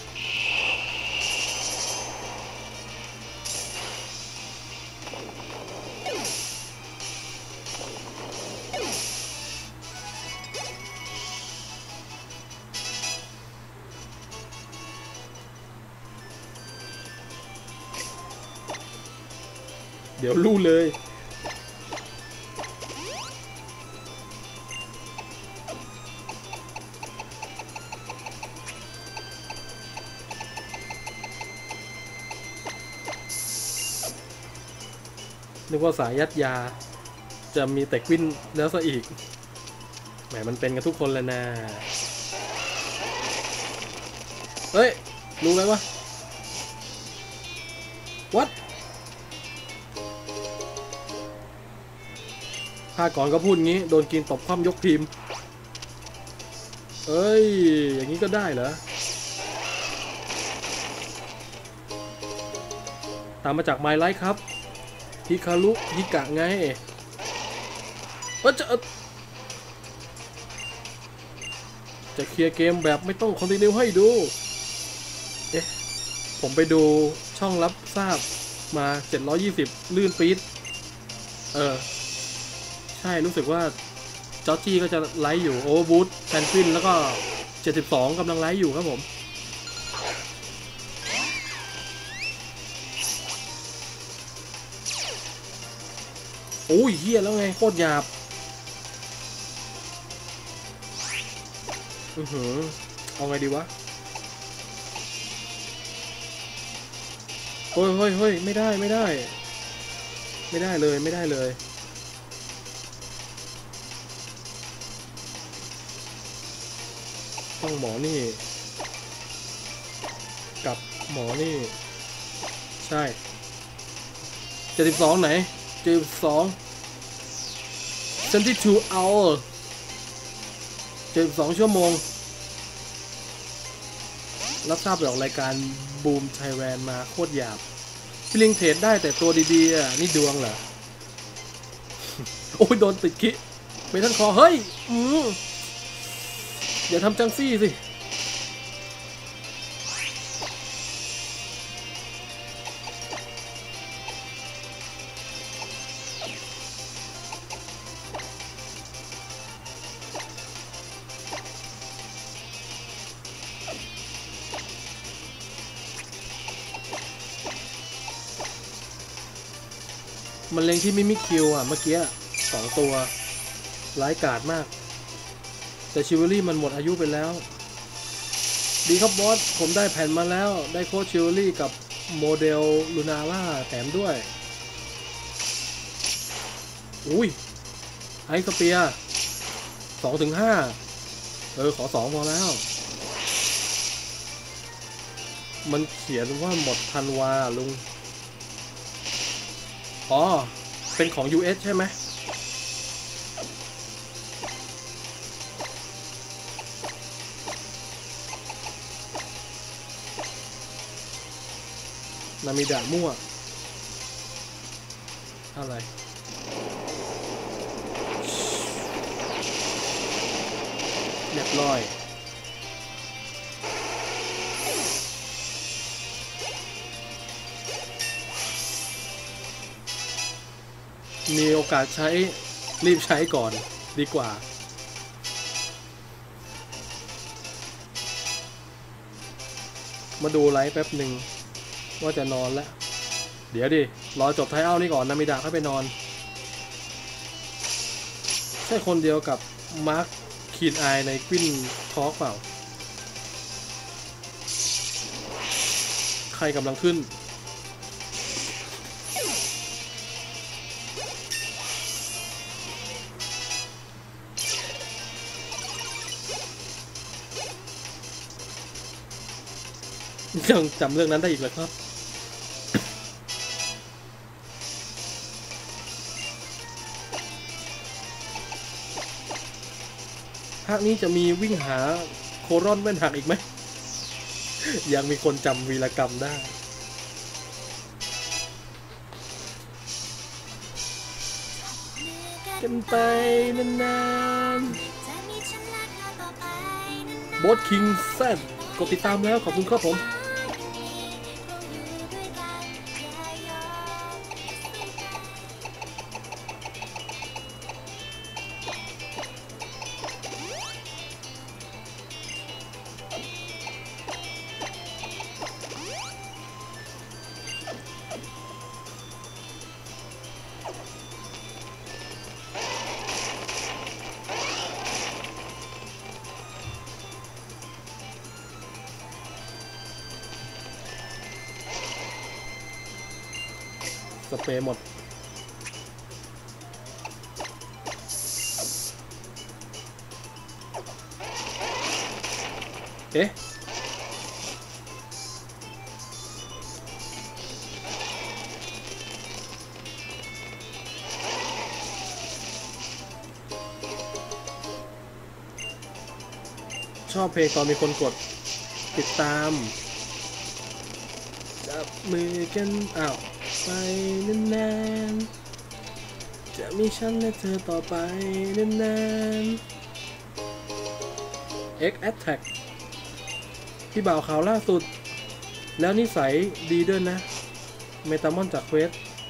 เดี๋ยวรู้เลยนึกว่าสายยัดยาจะมีแต่กวินแล้วซะอีกแหมมันเป็นกันทุกคนเลยนะเฮ้ยรู้ไหมวะ What ภาคก่อนก็พูดงี้โดนกินตบคว่ำยกทีมเอ้ยอย่างนี้ก็ได้เหรอตามมาจากไมล์ไลท์ครับฮิคารุฮิกะไงว่าจะจะเคลียร์เกมแบบไม่ต้องคอนติเนียให้ดูเอ๊ะผมไปดูช่องรับทราบมาเจ็ดร้อยยี่สิบลื่นปี๊ดเออใช่รู้สึกว่าจอร์จี้ก็จะไลฟ์อยู่โอเวอร์บูทแพนกวินแล้วก็เจ็ดสิบสองกำลังไลฟ์อยู่ครับผมโอ้ยเฮียแล้วไงโคตรหยาบอือหือเอาไงดีวะเฮ้ยเฮ้ยเฮ้ยไม่ได้ไม่ได้ไม่ได้เลยไม่ได้เลยต้องหมอนี่กับหมอนี่ใช่เจ็ดสิบสองไหนเจ็ดสิบสองเซนตี้ทูเอาเจ็ดสิบสองชั่วโมงรับทราบจากรายการบูมไทยแลนด์มาโคตรหยาบพี่ลิงเทรดได้แต่ตัวดีๆอ่ะนี่ดวงเหรอ โอ้ยโดนติดคิไปทั้งคอเฮ้ยอืมอย่าทำจังซี่สิมันเล็งที่มิมิคิวอ่ะเมื่อกี้สองตัวร้ายกาจมากแต่ชิวเวอรี่มันหมดอายุไปแล้วดีครับบอสผมได้แผ่นมาแล้วได้โค้ชชิวเวอรี่กับโมเดลลูนาร่าแถมด้วยอุ้ยไอสเปียสองถึงห้าเออขอสองพอแล้วมันเขียนว่าหมดธันวาลุงอ๋อเป็นของ ยู เอส ใช่ไหมนามิดะมั่วอะไรเรียบร้อยมีโอกาสใช้รีบใช้ก่อนดีกว่ามาดูไลฟ์แป๊บหนึ่งว่าจะนอนแล้วเดี๋ยวดิรอจบไทเอานี่ก่อนนามิดะค่อยไปนอนใช่คนเดียวกับมาร์คคีนไอในกวินทอล์กเปล่าใครกำลังขึ้นยังจำเรื่องนั้นได้อีกเหรอครับภาคนี้จะมีวิ่งหาโครอนแว่นหักอีกไหม ยังมีคนจำวีรกรรมได้กันไปนานๆบอสคิงแซดกดติดตามแล้วขอบคุณครับผมสเปรย์หมดเอ๊ะชอบเพลงตอนมีคนกดติดตามจับมือกันอ้าวไปนานๆจะมีฉันและเธอต่อไปนานๆ X Attack พี่บ่าวข่าวล่าสุดแล้วนิสัยดีด้วยนะเมตามอนจากเควส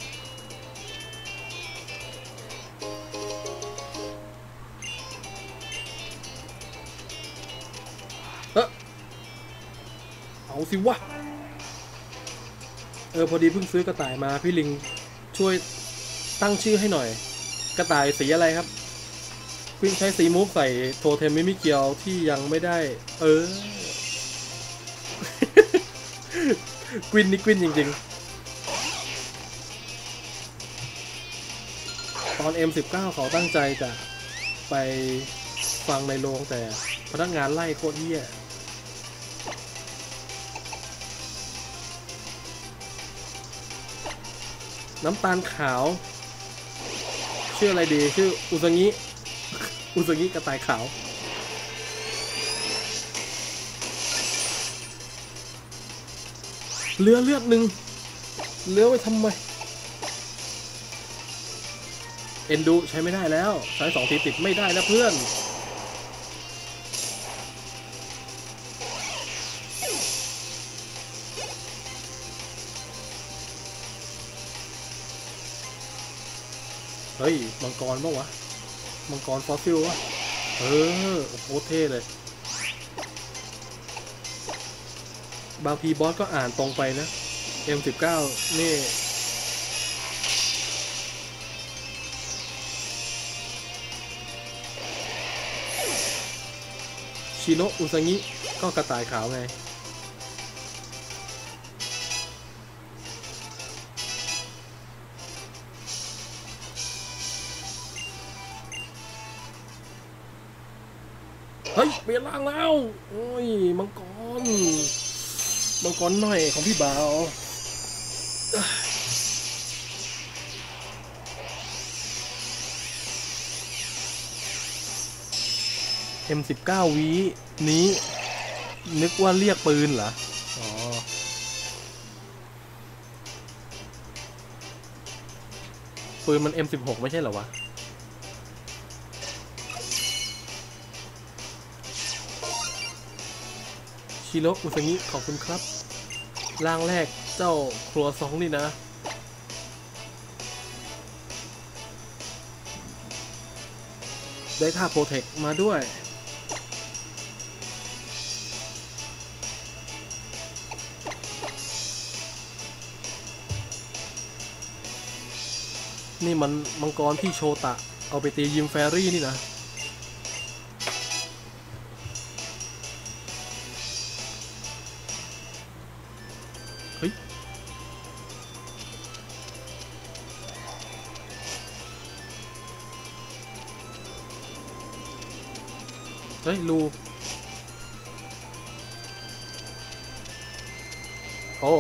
เออเอาสิวะเออพอดีเพิ่งซื้อกระต่ายมาพี่ลิงช่วยตั้งชื่อให้หน่อยกระต่ายสีอะไรครับกวินใช้สีมูฟใส่โทเทมมิมิเกียวที่ยังไม่ได้เออกวินนี่กวินจริงๆตอน เอ็ม สิบเก้า เขาตั้งใจจะไปฟังในโรงแต่พนักงานไล่โคตรเหี้ยน้ำตาลขาวชื่ออะไรดีชื่ออุซางิ อุซางิกระต่ายขาวเหลือเลือดหนึ่งเหลือไว้ทำไมเอ็นดูใช้ไม่ได้แล้วใช้สองทีติดไม่ได้นะเพื่อนเฮ้ยมังกรปะวะมังกรฟอสซิลวะเออโอ้โหเท่เลยบางทีบอสก็อ่านตรงไปนะ เอ็ม สิบเก้า นี่ชิโนะอุซางิก็กระต่ายขาวไงเฮ้ยเปลี่ยนร่างแล้วโอ้ยมังกรมังกรหน่อยของพี่บ่าว เอ็ม สิบเก้า วินี้นึกว่าเรียกปืนเหรออ๋อปืนมัน เอ็ม สิบหก ไม่ใช่เหรอวะชิโร่อุซางิขอบคุณครับร่างแรกเจ้าครัวซองนี่นะได้ท่าโปรเทคมาด้วยนี่มันมังกรที่โชตะเอาไปตียิมแฟรี่นี่นะเฮ้ยเฮ้ยลูโอ้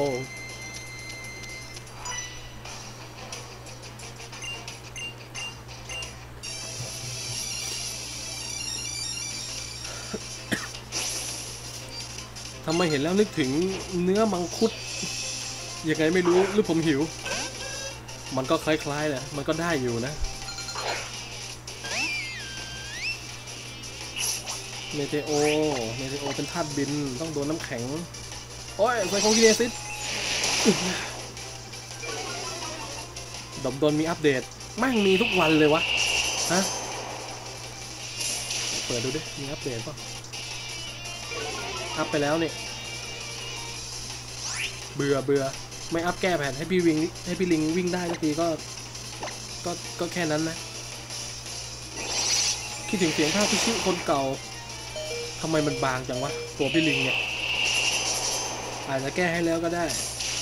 ทำไมเห็นแล้วนึกถึงเนื้อมังคุดยังไงไม่รู้หรือผมหิวมันก็คล้ายๆแหละมันก็ได้อยู่นะเมเทโอเมเทโอเป็นธาตุบินต้องโดนน้ำแข็งโอ้ยไซโคคิเนซิสดมโดนมีอัปเดตแม่งมีทุกวันเลยวะฮะเปิดดูดิมีอัปเดตป่ะอัพไปแล้วเนี่ยเบื่อเบื่อไม่อัพแก้แผนให้พี่วิ่งให้พี่ลิงวิ่งได้สักทีก็ก็ก็แค่นั้นนะคิดถึงเสียงภาคพี่ชื่อคนเก่าทำไมมันบางจังวะตัวพี่ลิงเนี่ยอาจจะแก้ให้แล้วก็ได้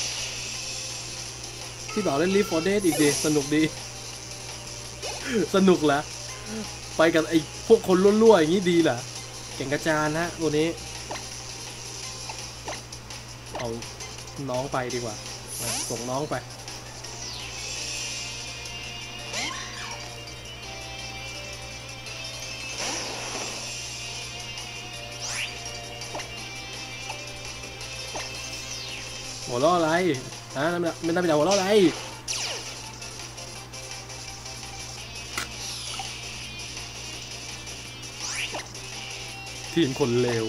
ที่บอกเล่นลีฟฟอร์เดสอีกดีสนุกดีสนุกเหรอไปกับไอ้พวกคนรั่วๆอย่างนี้ดีเหรอเก่งกระจานฮะตัวนี้เอาน้องไปดีกว่าส่งน้องไปหัวล้ออะไรฮะไม่ได้ไปจากหัวล้ออะไรทีมคนเลว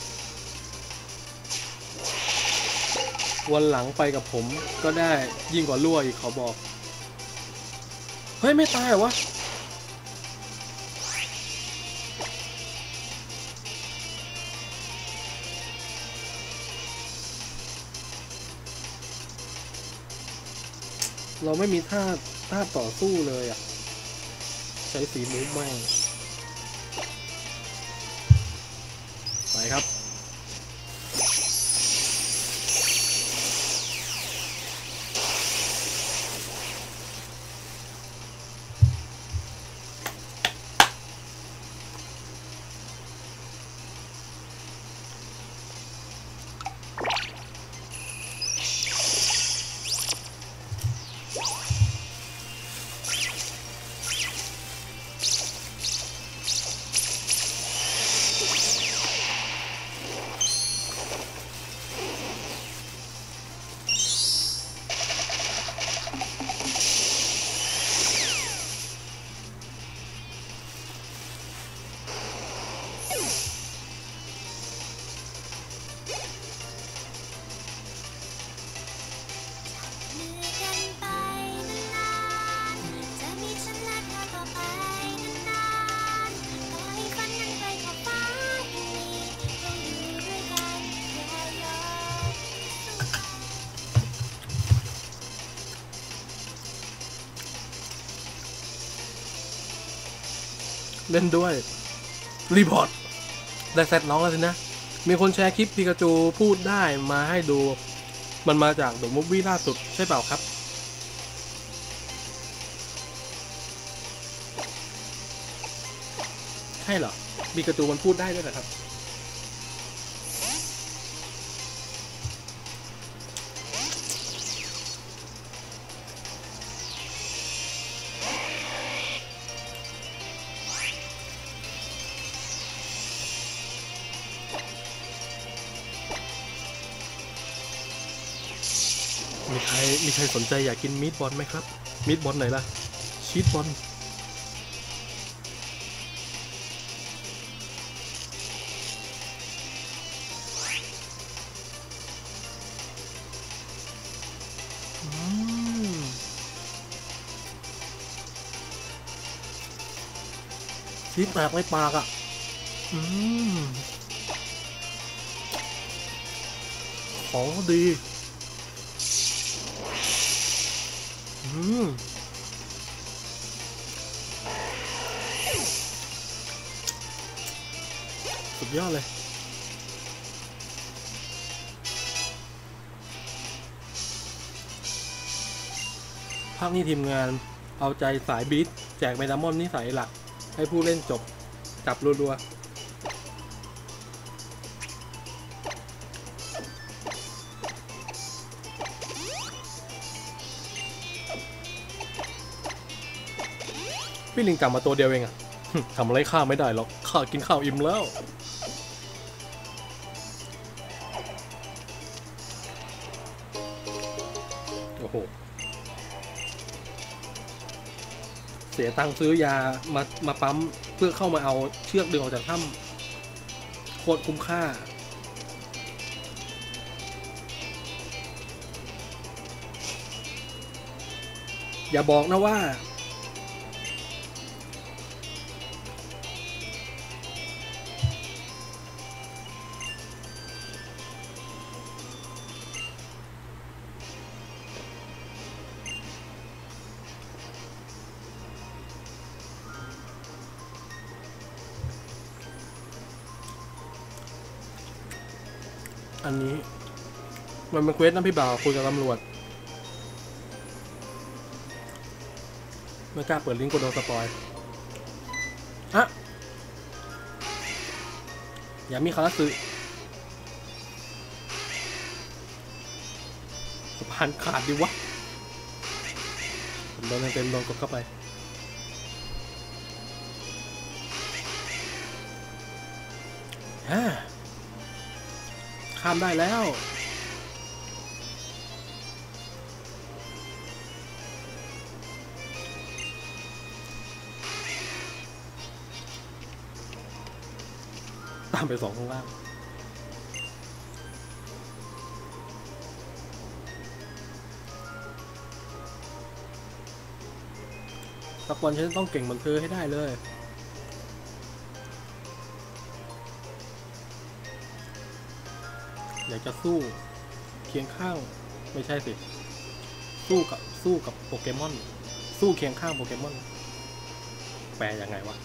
วันหลังไปกับผมก็ได้ยิ่งกว่ารั่วอีกขอบอกเฮ้ยไม่ตายเหรอวะเราไม่มีท่าท่าต่อสู้เลยอ่ะใช้สีมูฟแม่งไปครับเล่นด้วยรีพอร์ตได้เซตน้องแล้วสินะมีคนแชร์คลิปปิกาจูพูดได้มาให้ดูมันมาจากเดอะมูฟวี่ล่าสุดใช่เปล่าครับใช่เหรอปิกาจูมันพูดได้ด้วยเหรอครับมีใครมีใครสนใจอยากกินมีดบอลไหมครับมีดบอลไหนล่ะชีสบอลชีสแตกในปากอ่ะอืมของดีอืมสุดยอดเลยภาคนี้ทีมงานเอาใจสายบีทแจกเมดามอนนิสัยหลักให้ผู้เล่นจบจับรัวๆพี่ลิงกลับมาตัวเดียวเองอะทำอะไรข้าไม่ได้หรอกข้ากินข้าวอิ่มแล้วโอ้โหเสียตังค์ซื้อยามามาปั๊มเพื่อเข้ามาเอาเชือกดึงออกจากถ้ำโคตรคุ้มค่าอย่าบอกนะว่าอันนี้มันเป็นเควสนะพี่บ่าวคุยกับตำรวจไม่กล้าเปิดลิงก์กดโดนสปอยฮะอย่ามีคาราสึสะพานขาดดิวะผมโดนเต็มๆโดนกดเข้าไปฮะข้ามได้แล้วตามไปสองข้างล่างสักวันฉันต้องเก่งเหมือนเธอให้ได้เลยอยากจะสู้เคียงข้างไม่ใช่สิสู้กับสู้กับโปเกมอนสู้เคียงข้างโปเกมอนแปลยังไงวะ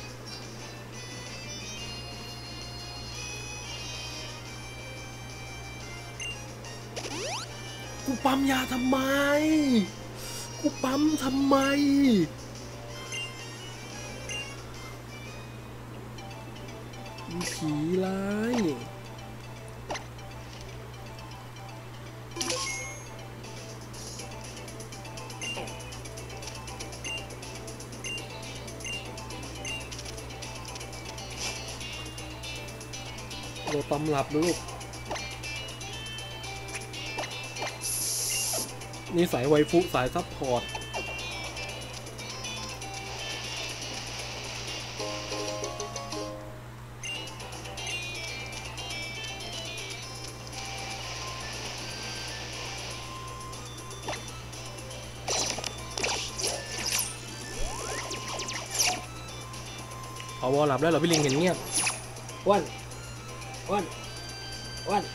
กูปั๊มยาทำไมกูปั๊มทำไมผีร้ายเราตำรับลูกนี่สายไวฟุสายซัพพอร์ตเอาวอลหลับแล้วเหรอพี่ลิงเห็นเงียบอ้วนอ้วนอ้วน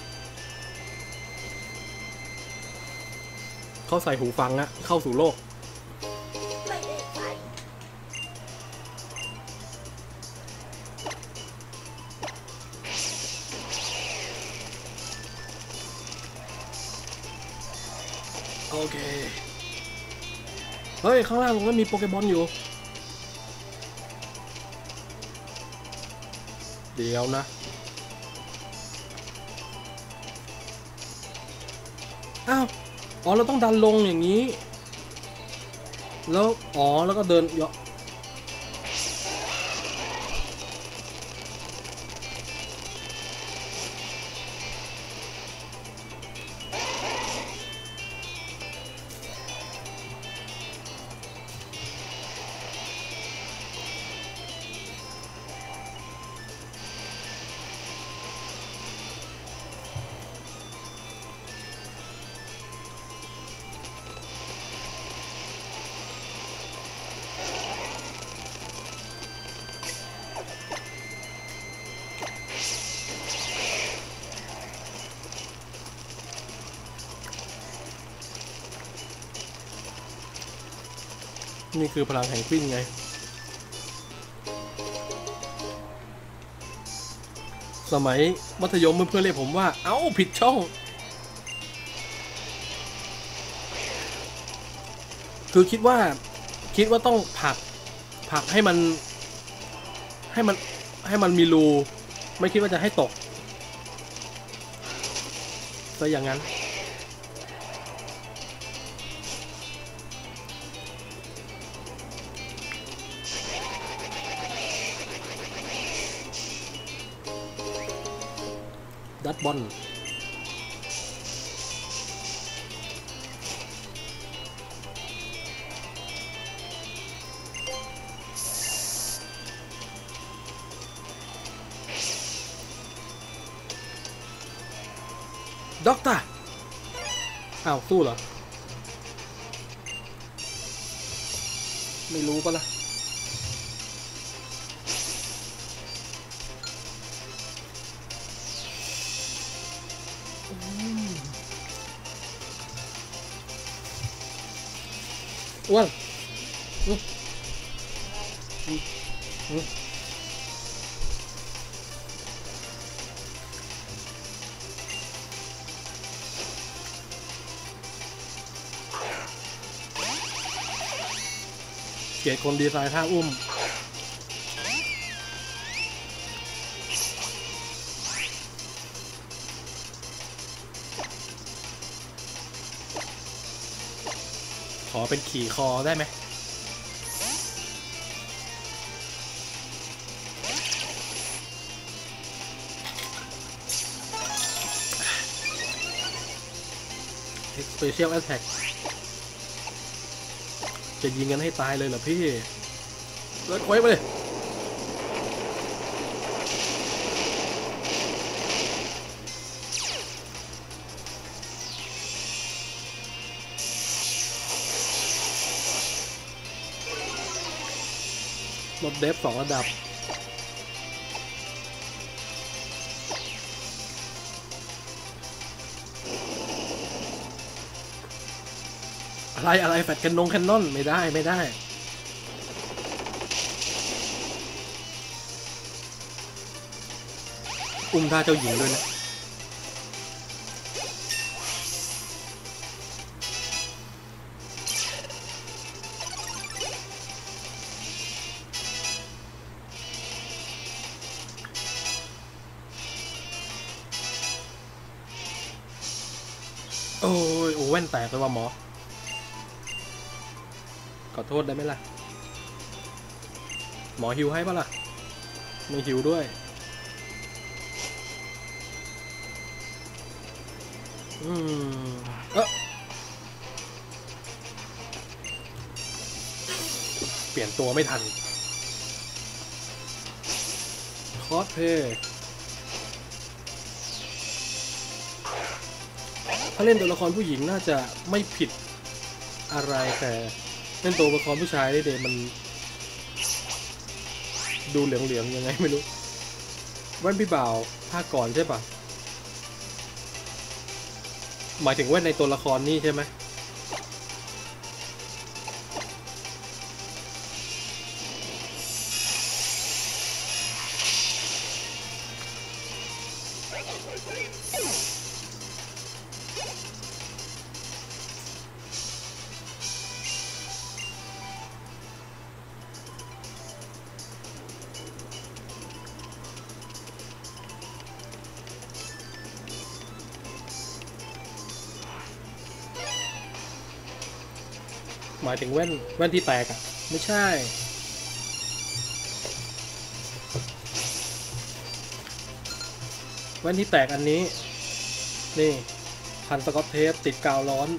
เขาใส่หูฟังอะเข้าสู่โลกไม่ได้ใส่โอเคเฮ้ยข้างล่างมันมีโปเกมอนอยู่เดี๋ยวนะอ้าวอ๋อเราต้องดันลงอย่างนี้แล้วอ๋อแล้วก็เดินเยอะนี่คือพลังแห่งกลิ้นไงสมัยมัธยมเพื่อนๆเรียกผมว่าเอ้าผิดช่องคือคิดว่าคิดว่าต้องผลักผลักให้มันให้มันให้มันมีรูไม่คิดว่าจะให้ตกซะอย่างนั้นดัดบอลด็อกเตอร์อ้าวสู้เหรอไม่รู้ปะล่ะอ้วนอืมอืมอืมเกลียดคนดีไซน์ท่าอุ้มขอเป็นขี่คอได้ไหมสเปเชียลแอทแทคจะยิงกันให้ตายเลยเหรอพี่เลิศไว้ไปเลยลดเดฟสองระดับอะไรอะไรแฟดกันนงแคนนอนไม่ได้ไม่ได้อุ้มท่าเจ้าหญิงด้วยนะโอ้ยโอ้แว่นแตกเลยว่ะหมอขอโทษได้ไหมล่ะหมอฮิวให้ปะล่ะไม่ฮิวด้วยอืมเออเปลี่ยนตัวไม่ทันคอสเพย์ถ้าเล่นตัวละครผู้หญิงน่าจะไม่ผิดอะไรแต่เล่นตัวละครผู้ชายได้เดมันดูเหลืองๆยังไงไม่รู้แว่นพี่บ่าวภาคก่อนใช่ปะหมายถึงแว่นในตัวละครนี่ใช่ไหมหมายถึงแว่นแว่นที่แตกอ่ะไม่ใช่แว่นที่แตกอันนี้นี่พันสกอตเทปติดกาวร้อน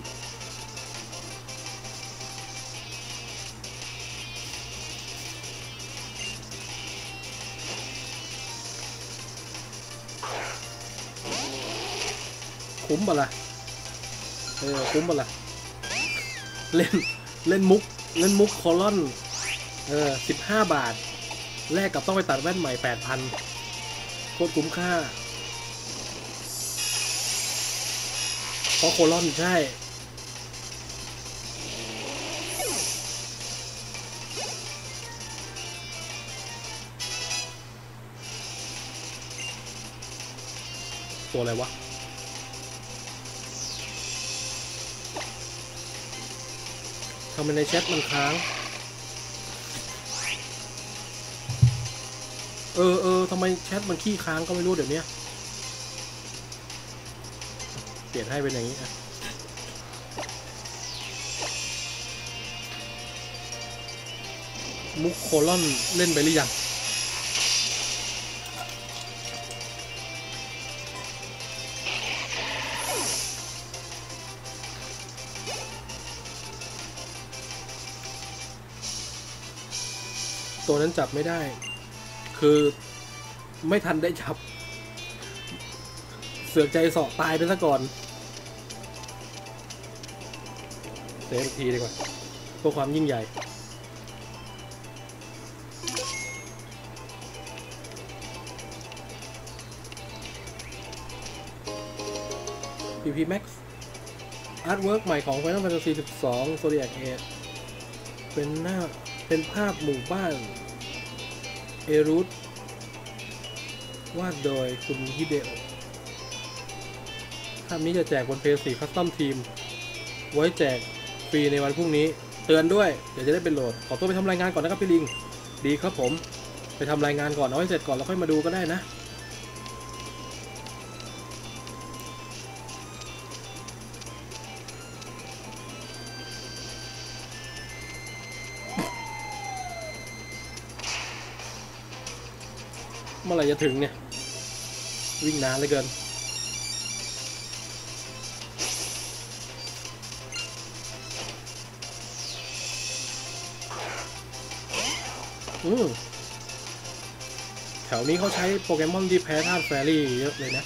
คุ้มปะล่ะเออคุ้มปะล่ะเล่นเล่นมุกเล่นมุกคอลอนเออสิบห้าบาทแลกกับต้องไปตัดแว่นใหม่แปดพันโคตรคุ้มค่าเพราะโคลอนใช่ตัวอะไรวะทำไมในแชทมันค้างเออเออทำไมแชทมันขี้ค้างก็ไม่รู้เดี๋ยวนี้เปลี่ยนให้เป็นอย่างนี้อ่ะมุกโคลอนเล่นไปหรือยังตัวนั้นจับไม่ได้คือไม่ทันได้จับเสือกใจเสาะตายไปซะก่อนเซฟอีกทีดีกว่าเพื่อความยิ่งใหญ่พี พี Max อาร์ตเวิร์กใหม่ของ Final Fantasy สิบสอง Zodiac Age เป็นหน้าเป็นภาพหมู่บ้านเอรุสวาดโดยคุณฮิเดโอะภาพนี้จะแจกบน พี เอส โฟร์ Custom Team ไว้แจกฟรีในวันพรุ่งนี้เตือนด้วยเดี๋ยวจะได้เป็นโหลดขอตัวไปทำรายงานก่อนนะครับพี่ลิงดีครับผมไปทำรายงานก่อนเอาให้เสร็จก่อนแล้วค่อยมาดูก็ได้นะเมื่อไหร่จะถึงเนี่ยวิ่งนานเหลือเกินอืมแถวนี้เขาใช้โปเกมอนที่แพ้ธาตุแฟรี่เยอะเลยนะ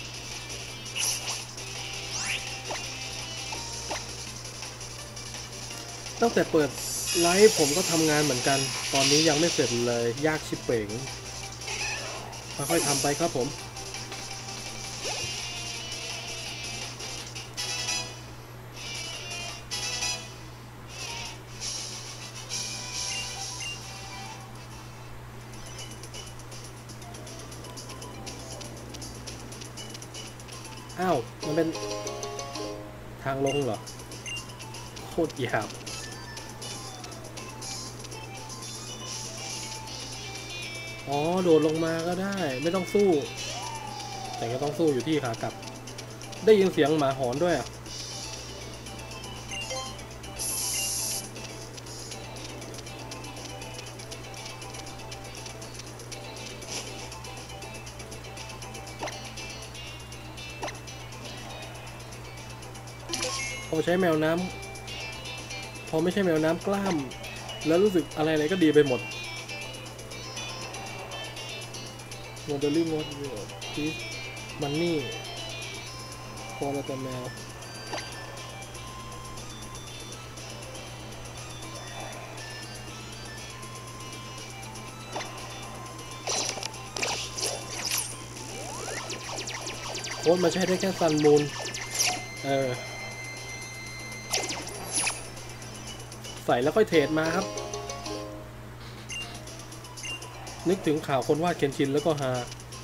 ตั้งแต่เปิดไลฟ์ผมก็ทำงานเหมือนกันตอนนี้ยังไม่เสร็จเลยยากชิบเป๋งค่อยๆทำไปครับผมอ้าวมันเป็นทางลงเหรอโคตรยาวอ๋อโดดลงมาก็ได้ไม่ต้องสู้แต่ก็ต้องสู้อยู่ที่ขากลับได้ยินเสียงหมาหอนด้วยอ่ะพอใช้แมวน้ำพอไม่ใช่แมวน้ำกล้ามแล้วรู้สึกอะไรอะไรก็ดีไปหมดโมเดลลิ่งวอตเวิร์ดพีซมันนี่พอแล้วแต่แมวโค้ดมาใช้ได้แค่ซันมูนเออใส่แล้วค่อยเทรดมาครับนึกถึงข่าวคนวาดเคนชินแล้วก็ฮา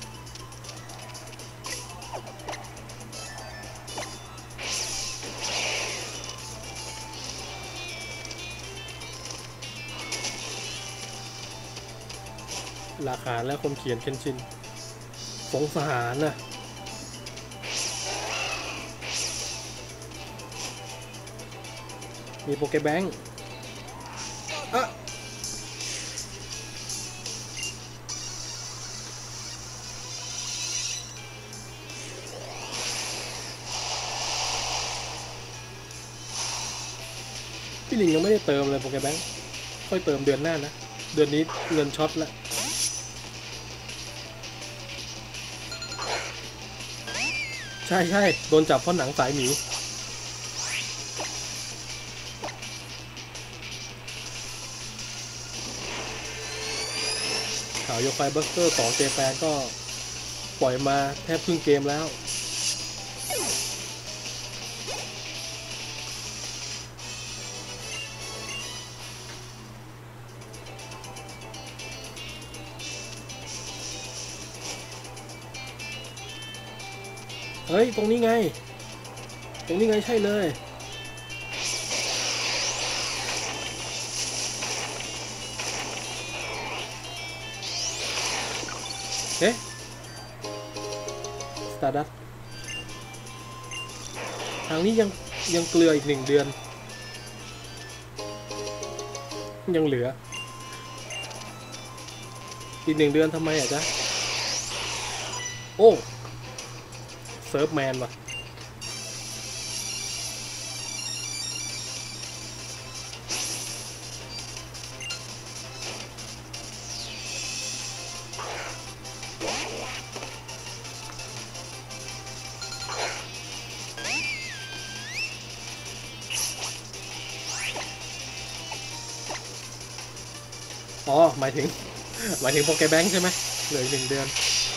ราคาและคนเขียนเคนชินสงสารนะมีโปเกแบงค์อะพี่ลิงยังไม่ได้เติมเลยโปเกแบงค์ค่อยเติมเดือนหน้านะเดือนนี้เงินช็อตแล้วใช่ใช่โดนจับเพราะหนังสายหมีข่าวโยไฟบัสเตอร์สองเจแปนก็ปล่อยมาแทบครึ่งเกมแล้วเฮ้ยตรงนี้ไงตรงนี้ไงใช่เลยเอ๊ะสตาร์ดัสทางนี้ยังยังเกลืออีกหนึ่งเดือนยังเหลืออีกหนึ่งเดือนทำไมอ่ะจ๊ะโอ้เซิร์ฟแมนว่ะอ๋อหมายถึงหมายถึงโปเกแบงค์ใช่ไหมเหลืออีกหนึ่งเดือน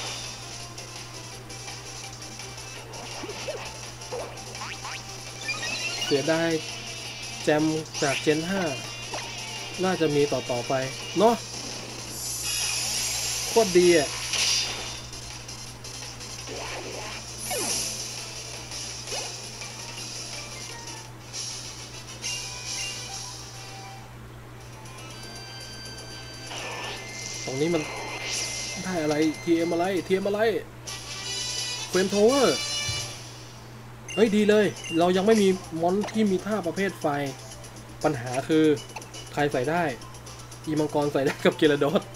เสียได้แจมจากเจนห้าน่าจะมีต่อต่อไปเนาะโคตรดีอ่ะตรงนี้มันได้อะไร ที เอ็ม อะไร ที เอ็ม อะไรเฟรมโทเวอร์เฮ้ยดีเลยเรายังไม่มีมอนที่มีท่าประเภทไฟปัญหาคือใครใส่ได้อีมังกรใส่ได้กับเกลาโดส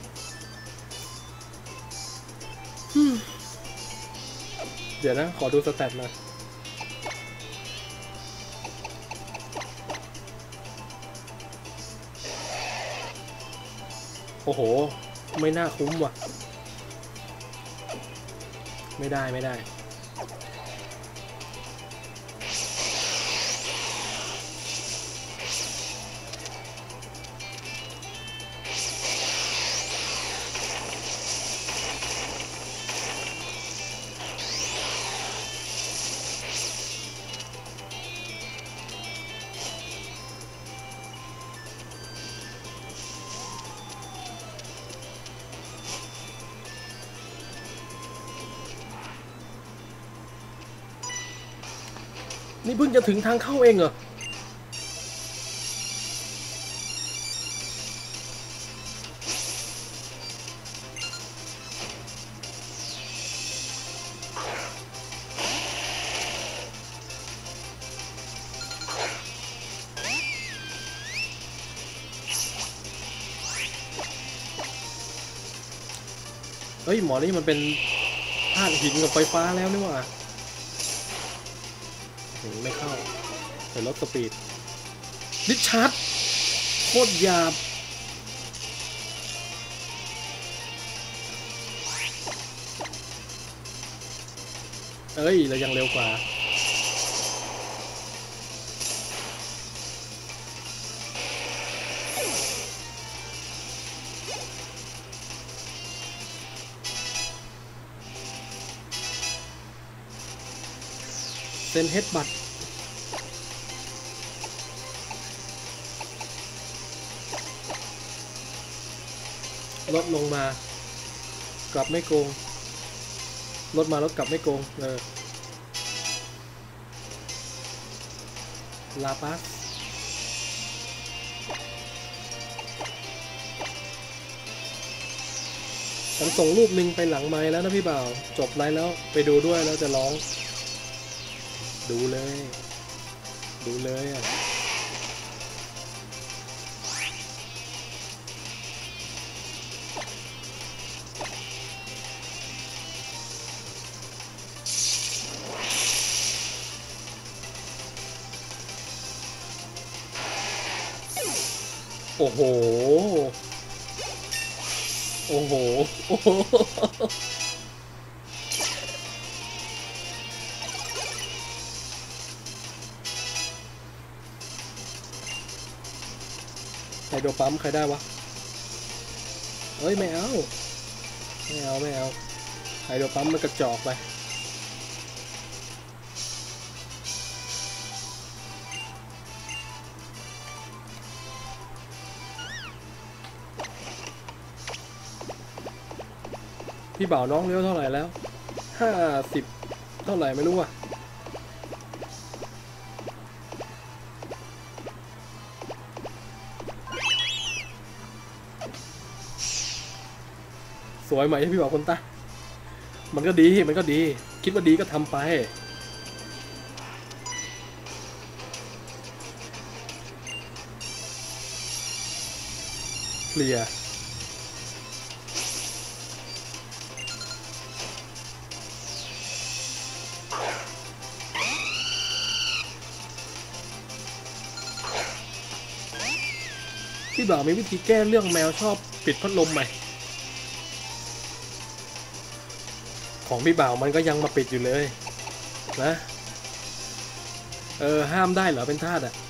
เดี๋ยวนะขอดูสแตทหน่อยโอ้โหไม่น่าคุ้มว่ะไม่ได้ไม่ได้นี่เพิ่งจะถึงทางเข้าเองเหรอเฮ้ยหมอนี่มันเป็นธาตุหินกับไฟฟ้าแล้วนี่หว่าไม่เข้าแต่ลดสปีดดิชาร์ดโคตรหยาบเอ้ยเรายังเร็วกว่าเซนเฮดบัตลดลงมากลับไม่โกงลดมาลดกลับไม่โกงเออลาปัสผมส่งรูปหนึ่งไปหลังไมค์แล้วนะพี่บ่าวจบไลฟ์แล้วไปดูด้วยแล้วจะร้องดูเลยดูเลยอ่ะโอ้โหโอ้โหโอ้โหไฮโดรปั๊มใครได้วะเอ้ยไม่เอาไม่เอาไม่เอาไฮโดรปั๊มมันกระจอกไปพี่บ่าวน้องเลี้ยวเท่าไหร่แล้วห้าสิบเท่าไหร่ไม่รู้อ่ะสวยไหมพี่บ่าวคนตามันก็ดีมันก็ดีคิดว่าดีก็ทำไปเคลียร์พี่บ่าวมีวิธีแก้เรื่องแมวชอบปิดพัดลมไหมของพี่บ่าวมันก็ยังมาปิดอยู่เลยนะเออห้ามได้เหรอเป็นทาสอ่ะ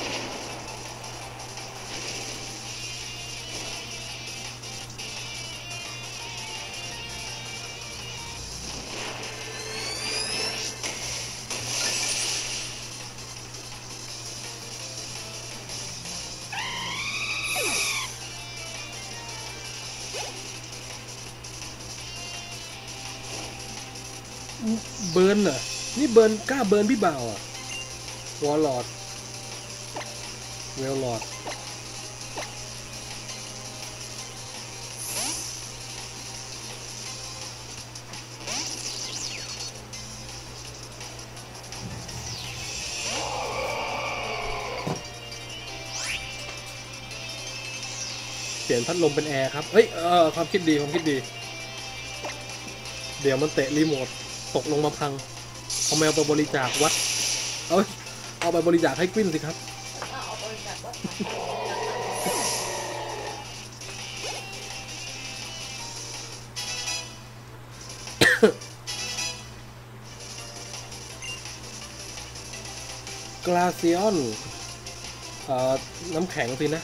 เบิร์นเหรอนี่เบิร์นกล้าเบิร์นพี่บ่าวอ่ะวอลลอดเวลลอดเปลี่ยนพัดลมเป็นแอร์ครับเฮ้ยเออความคิดดีความคิดดีเดี๋ยวมันเตะรีโมทตกลงมาพังเอาแมวไปบริจาควัดเอาเอาไปบริจาคให้กวินสิครับเอาบริจาควัดกลาเซียนเอ่อน้ำแข็งสินะ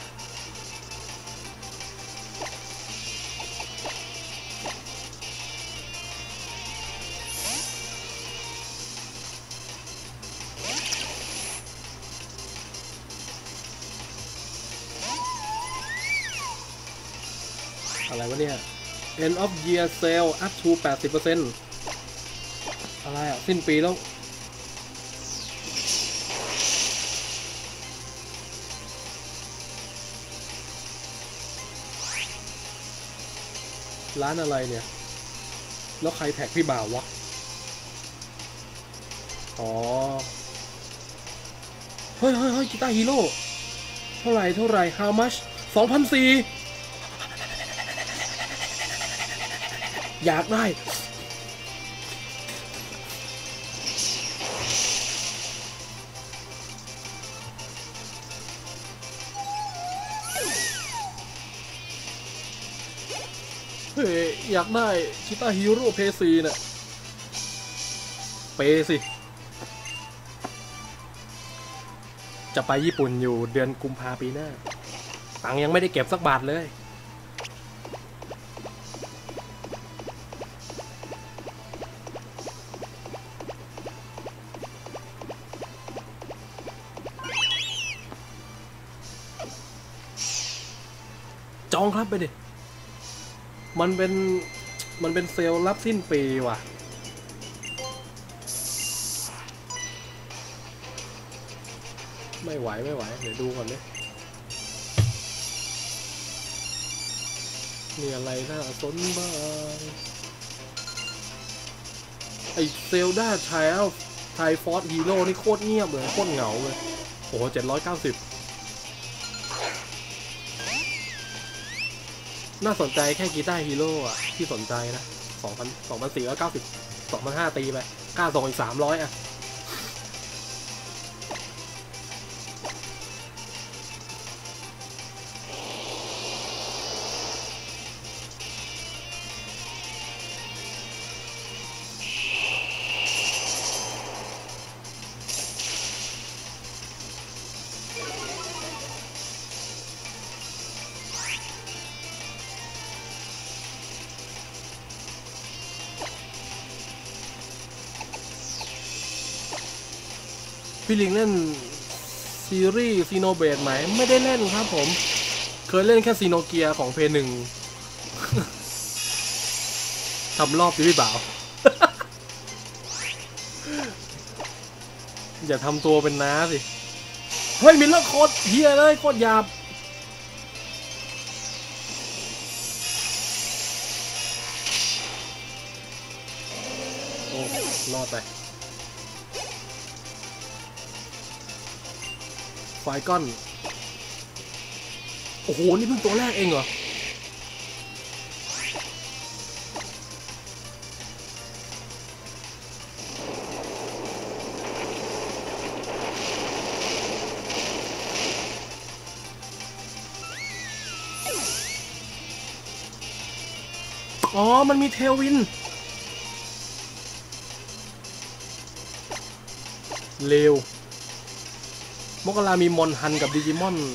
อะไรวะเนี่ย end of year sale up to แปดสิบเปอร์เซ็นต์ อะไรอ่ะสิ้นปีแล้วร้านอะไรเนี่ยแล้วใครแท็กพี่บ่าววะอ๋อเฮ้ยเฮ้ยเฮ้ยกีตาร์ฮีโร่เท่าไหร่เท่าไหร่ how much สองพันสี่อยากได้เฮ้ยอยากได้กีตาร์ฮีโร่เพย์ซีเนี่ยเปสิจะไปญี่ปุ่นอยู่เดือนกุมภาปีหน้าตังค์ยังไม่ได้เก็บสักบาทเลยจองครับไปดิมันเป็นมันเป็นเซลล์รับสิ้นปีว่ะไม่ไหวไม่ไหวเดี๋ยวดูก่อนดิมีอะไรน่าสนบ้างไอเซลด้าไทลไทฟอร์สฮีโร่นี่โคตรเงียบเลยโคตรเหงาเลยโอ้โหเจ็ดร้อยเก้าสิบน่าสนใจแค่กีตาร์ฮีโร่อะที่สนใจนะสองพันสองพันสี่ร้อยเก้าสิบสองพันห้าตีไปค่าส่งอีกสามร้อยอะพี่ลิงเล่นซีรีส์ซีโนเบดไหมไม่ได้เล่นครับผมเคยเล่นแค่ซีโนเกียของเพย์หนึ่ง ทำรอบดิพี่บ่าว อย่าทำตัวเป็นน้าสิเฮ้ยมิลเลอร์โคตรเฮียเลยโคตรหยาบโอ้รอดไปไฟก้อนโอ้โหนี่เพิ่งตัวแรกเองเหรออ๋อมันมีเทลวินเร็วมกรามีมอนฮันกับดิจิมอน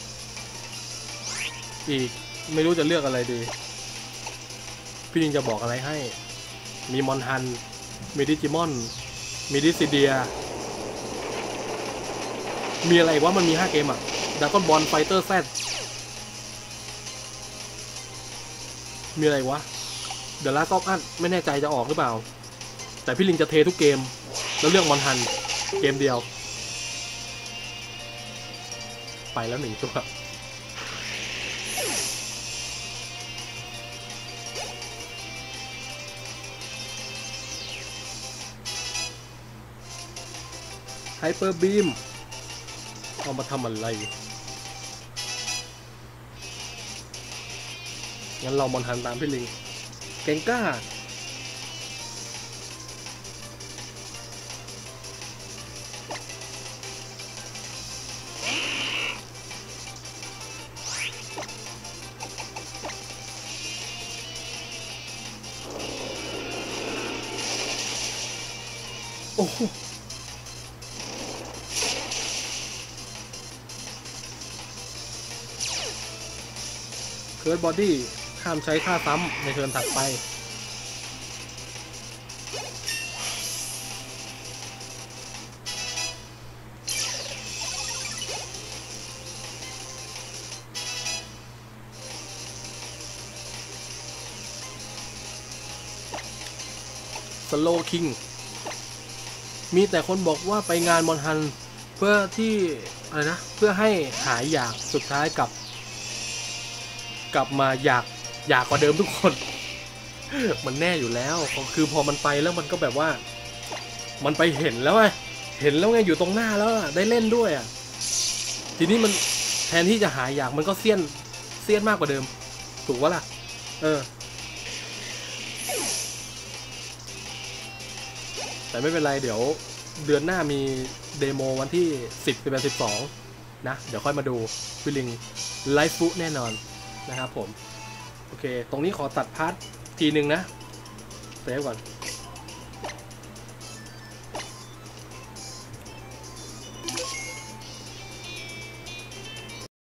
อีกไม่รู้จะเลือกอะไรดีพี่ลิงจะบอกอะไรให้มีมอนฮันมีดิจิมอนมีดิซิเดียมีอะไรวะมันมีห้าเกมอะดราก้อนบอลไฟเตอร์แซดมีอะไรวะเดี๋ยวลาซอฟอันไม่แน่ใจจะออกหรือเปล่าแต่พี่ลิงจะเททุกเกมแล้วเลือกมอนฮันเกมเดียวไปแล้วหนึ่งตัวไฮเปอร์บีมเอามาทำอะไรงั้นเรามอนฮันตามพี่ลิงเก่งกล้าโอ้โหเคิร์ดบอดี้ห้ามใช้ท่าซ้ำในเทิร์นถัดไปสโลคิงมีแต่คนบอกว่าไปงานมอนฮันเพื่อที่อะไรนะเพื่อให้หายอยากสุดท้ายกลับกลับมาอยากอยากกว่าเดิมทุกคน มันแน่อยู่แล้วคือพอมันไปแล้วมันก็แบบว่ามันไปเห็นแล้วไงเห็นแล้วไงอยู่ตรงหน้าแล้วได้เล่นด้วยอ่ะทีนี้มันแทนที่จะหายอยากมันก็เสี้ยนเสี้ยนมากกว่าเดิมถูกวะล่ะเออแต่ไม่เป็นไรเดี๋ยวเดือนหน้ามีเดโมวันที่สิบ สิบเอ็ด สิบสองนะเดี๋ยวค่อยมาดูพี่ลิงไลฟ์ฟุแน่นอนนะครับผมโอเคตรงนี้ขอตัดพาร์ททีหนึ่งนะเซฟก่อน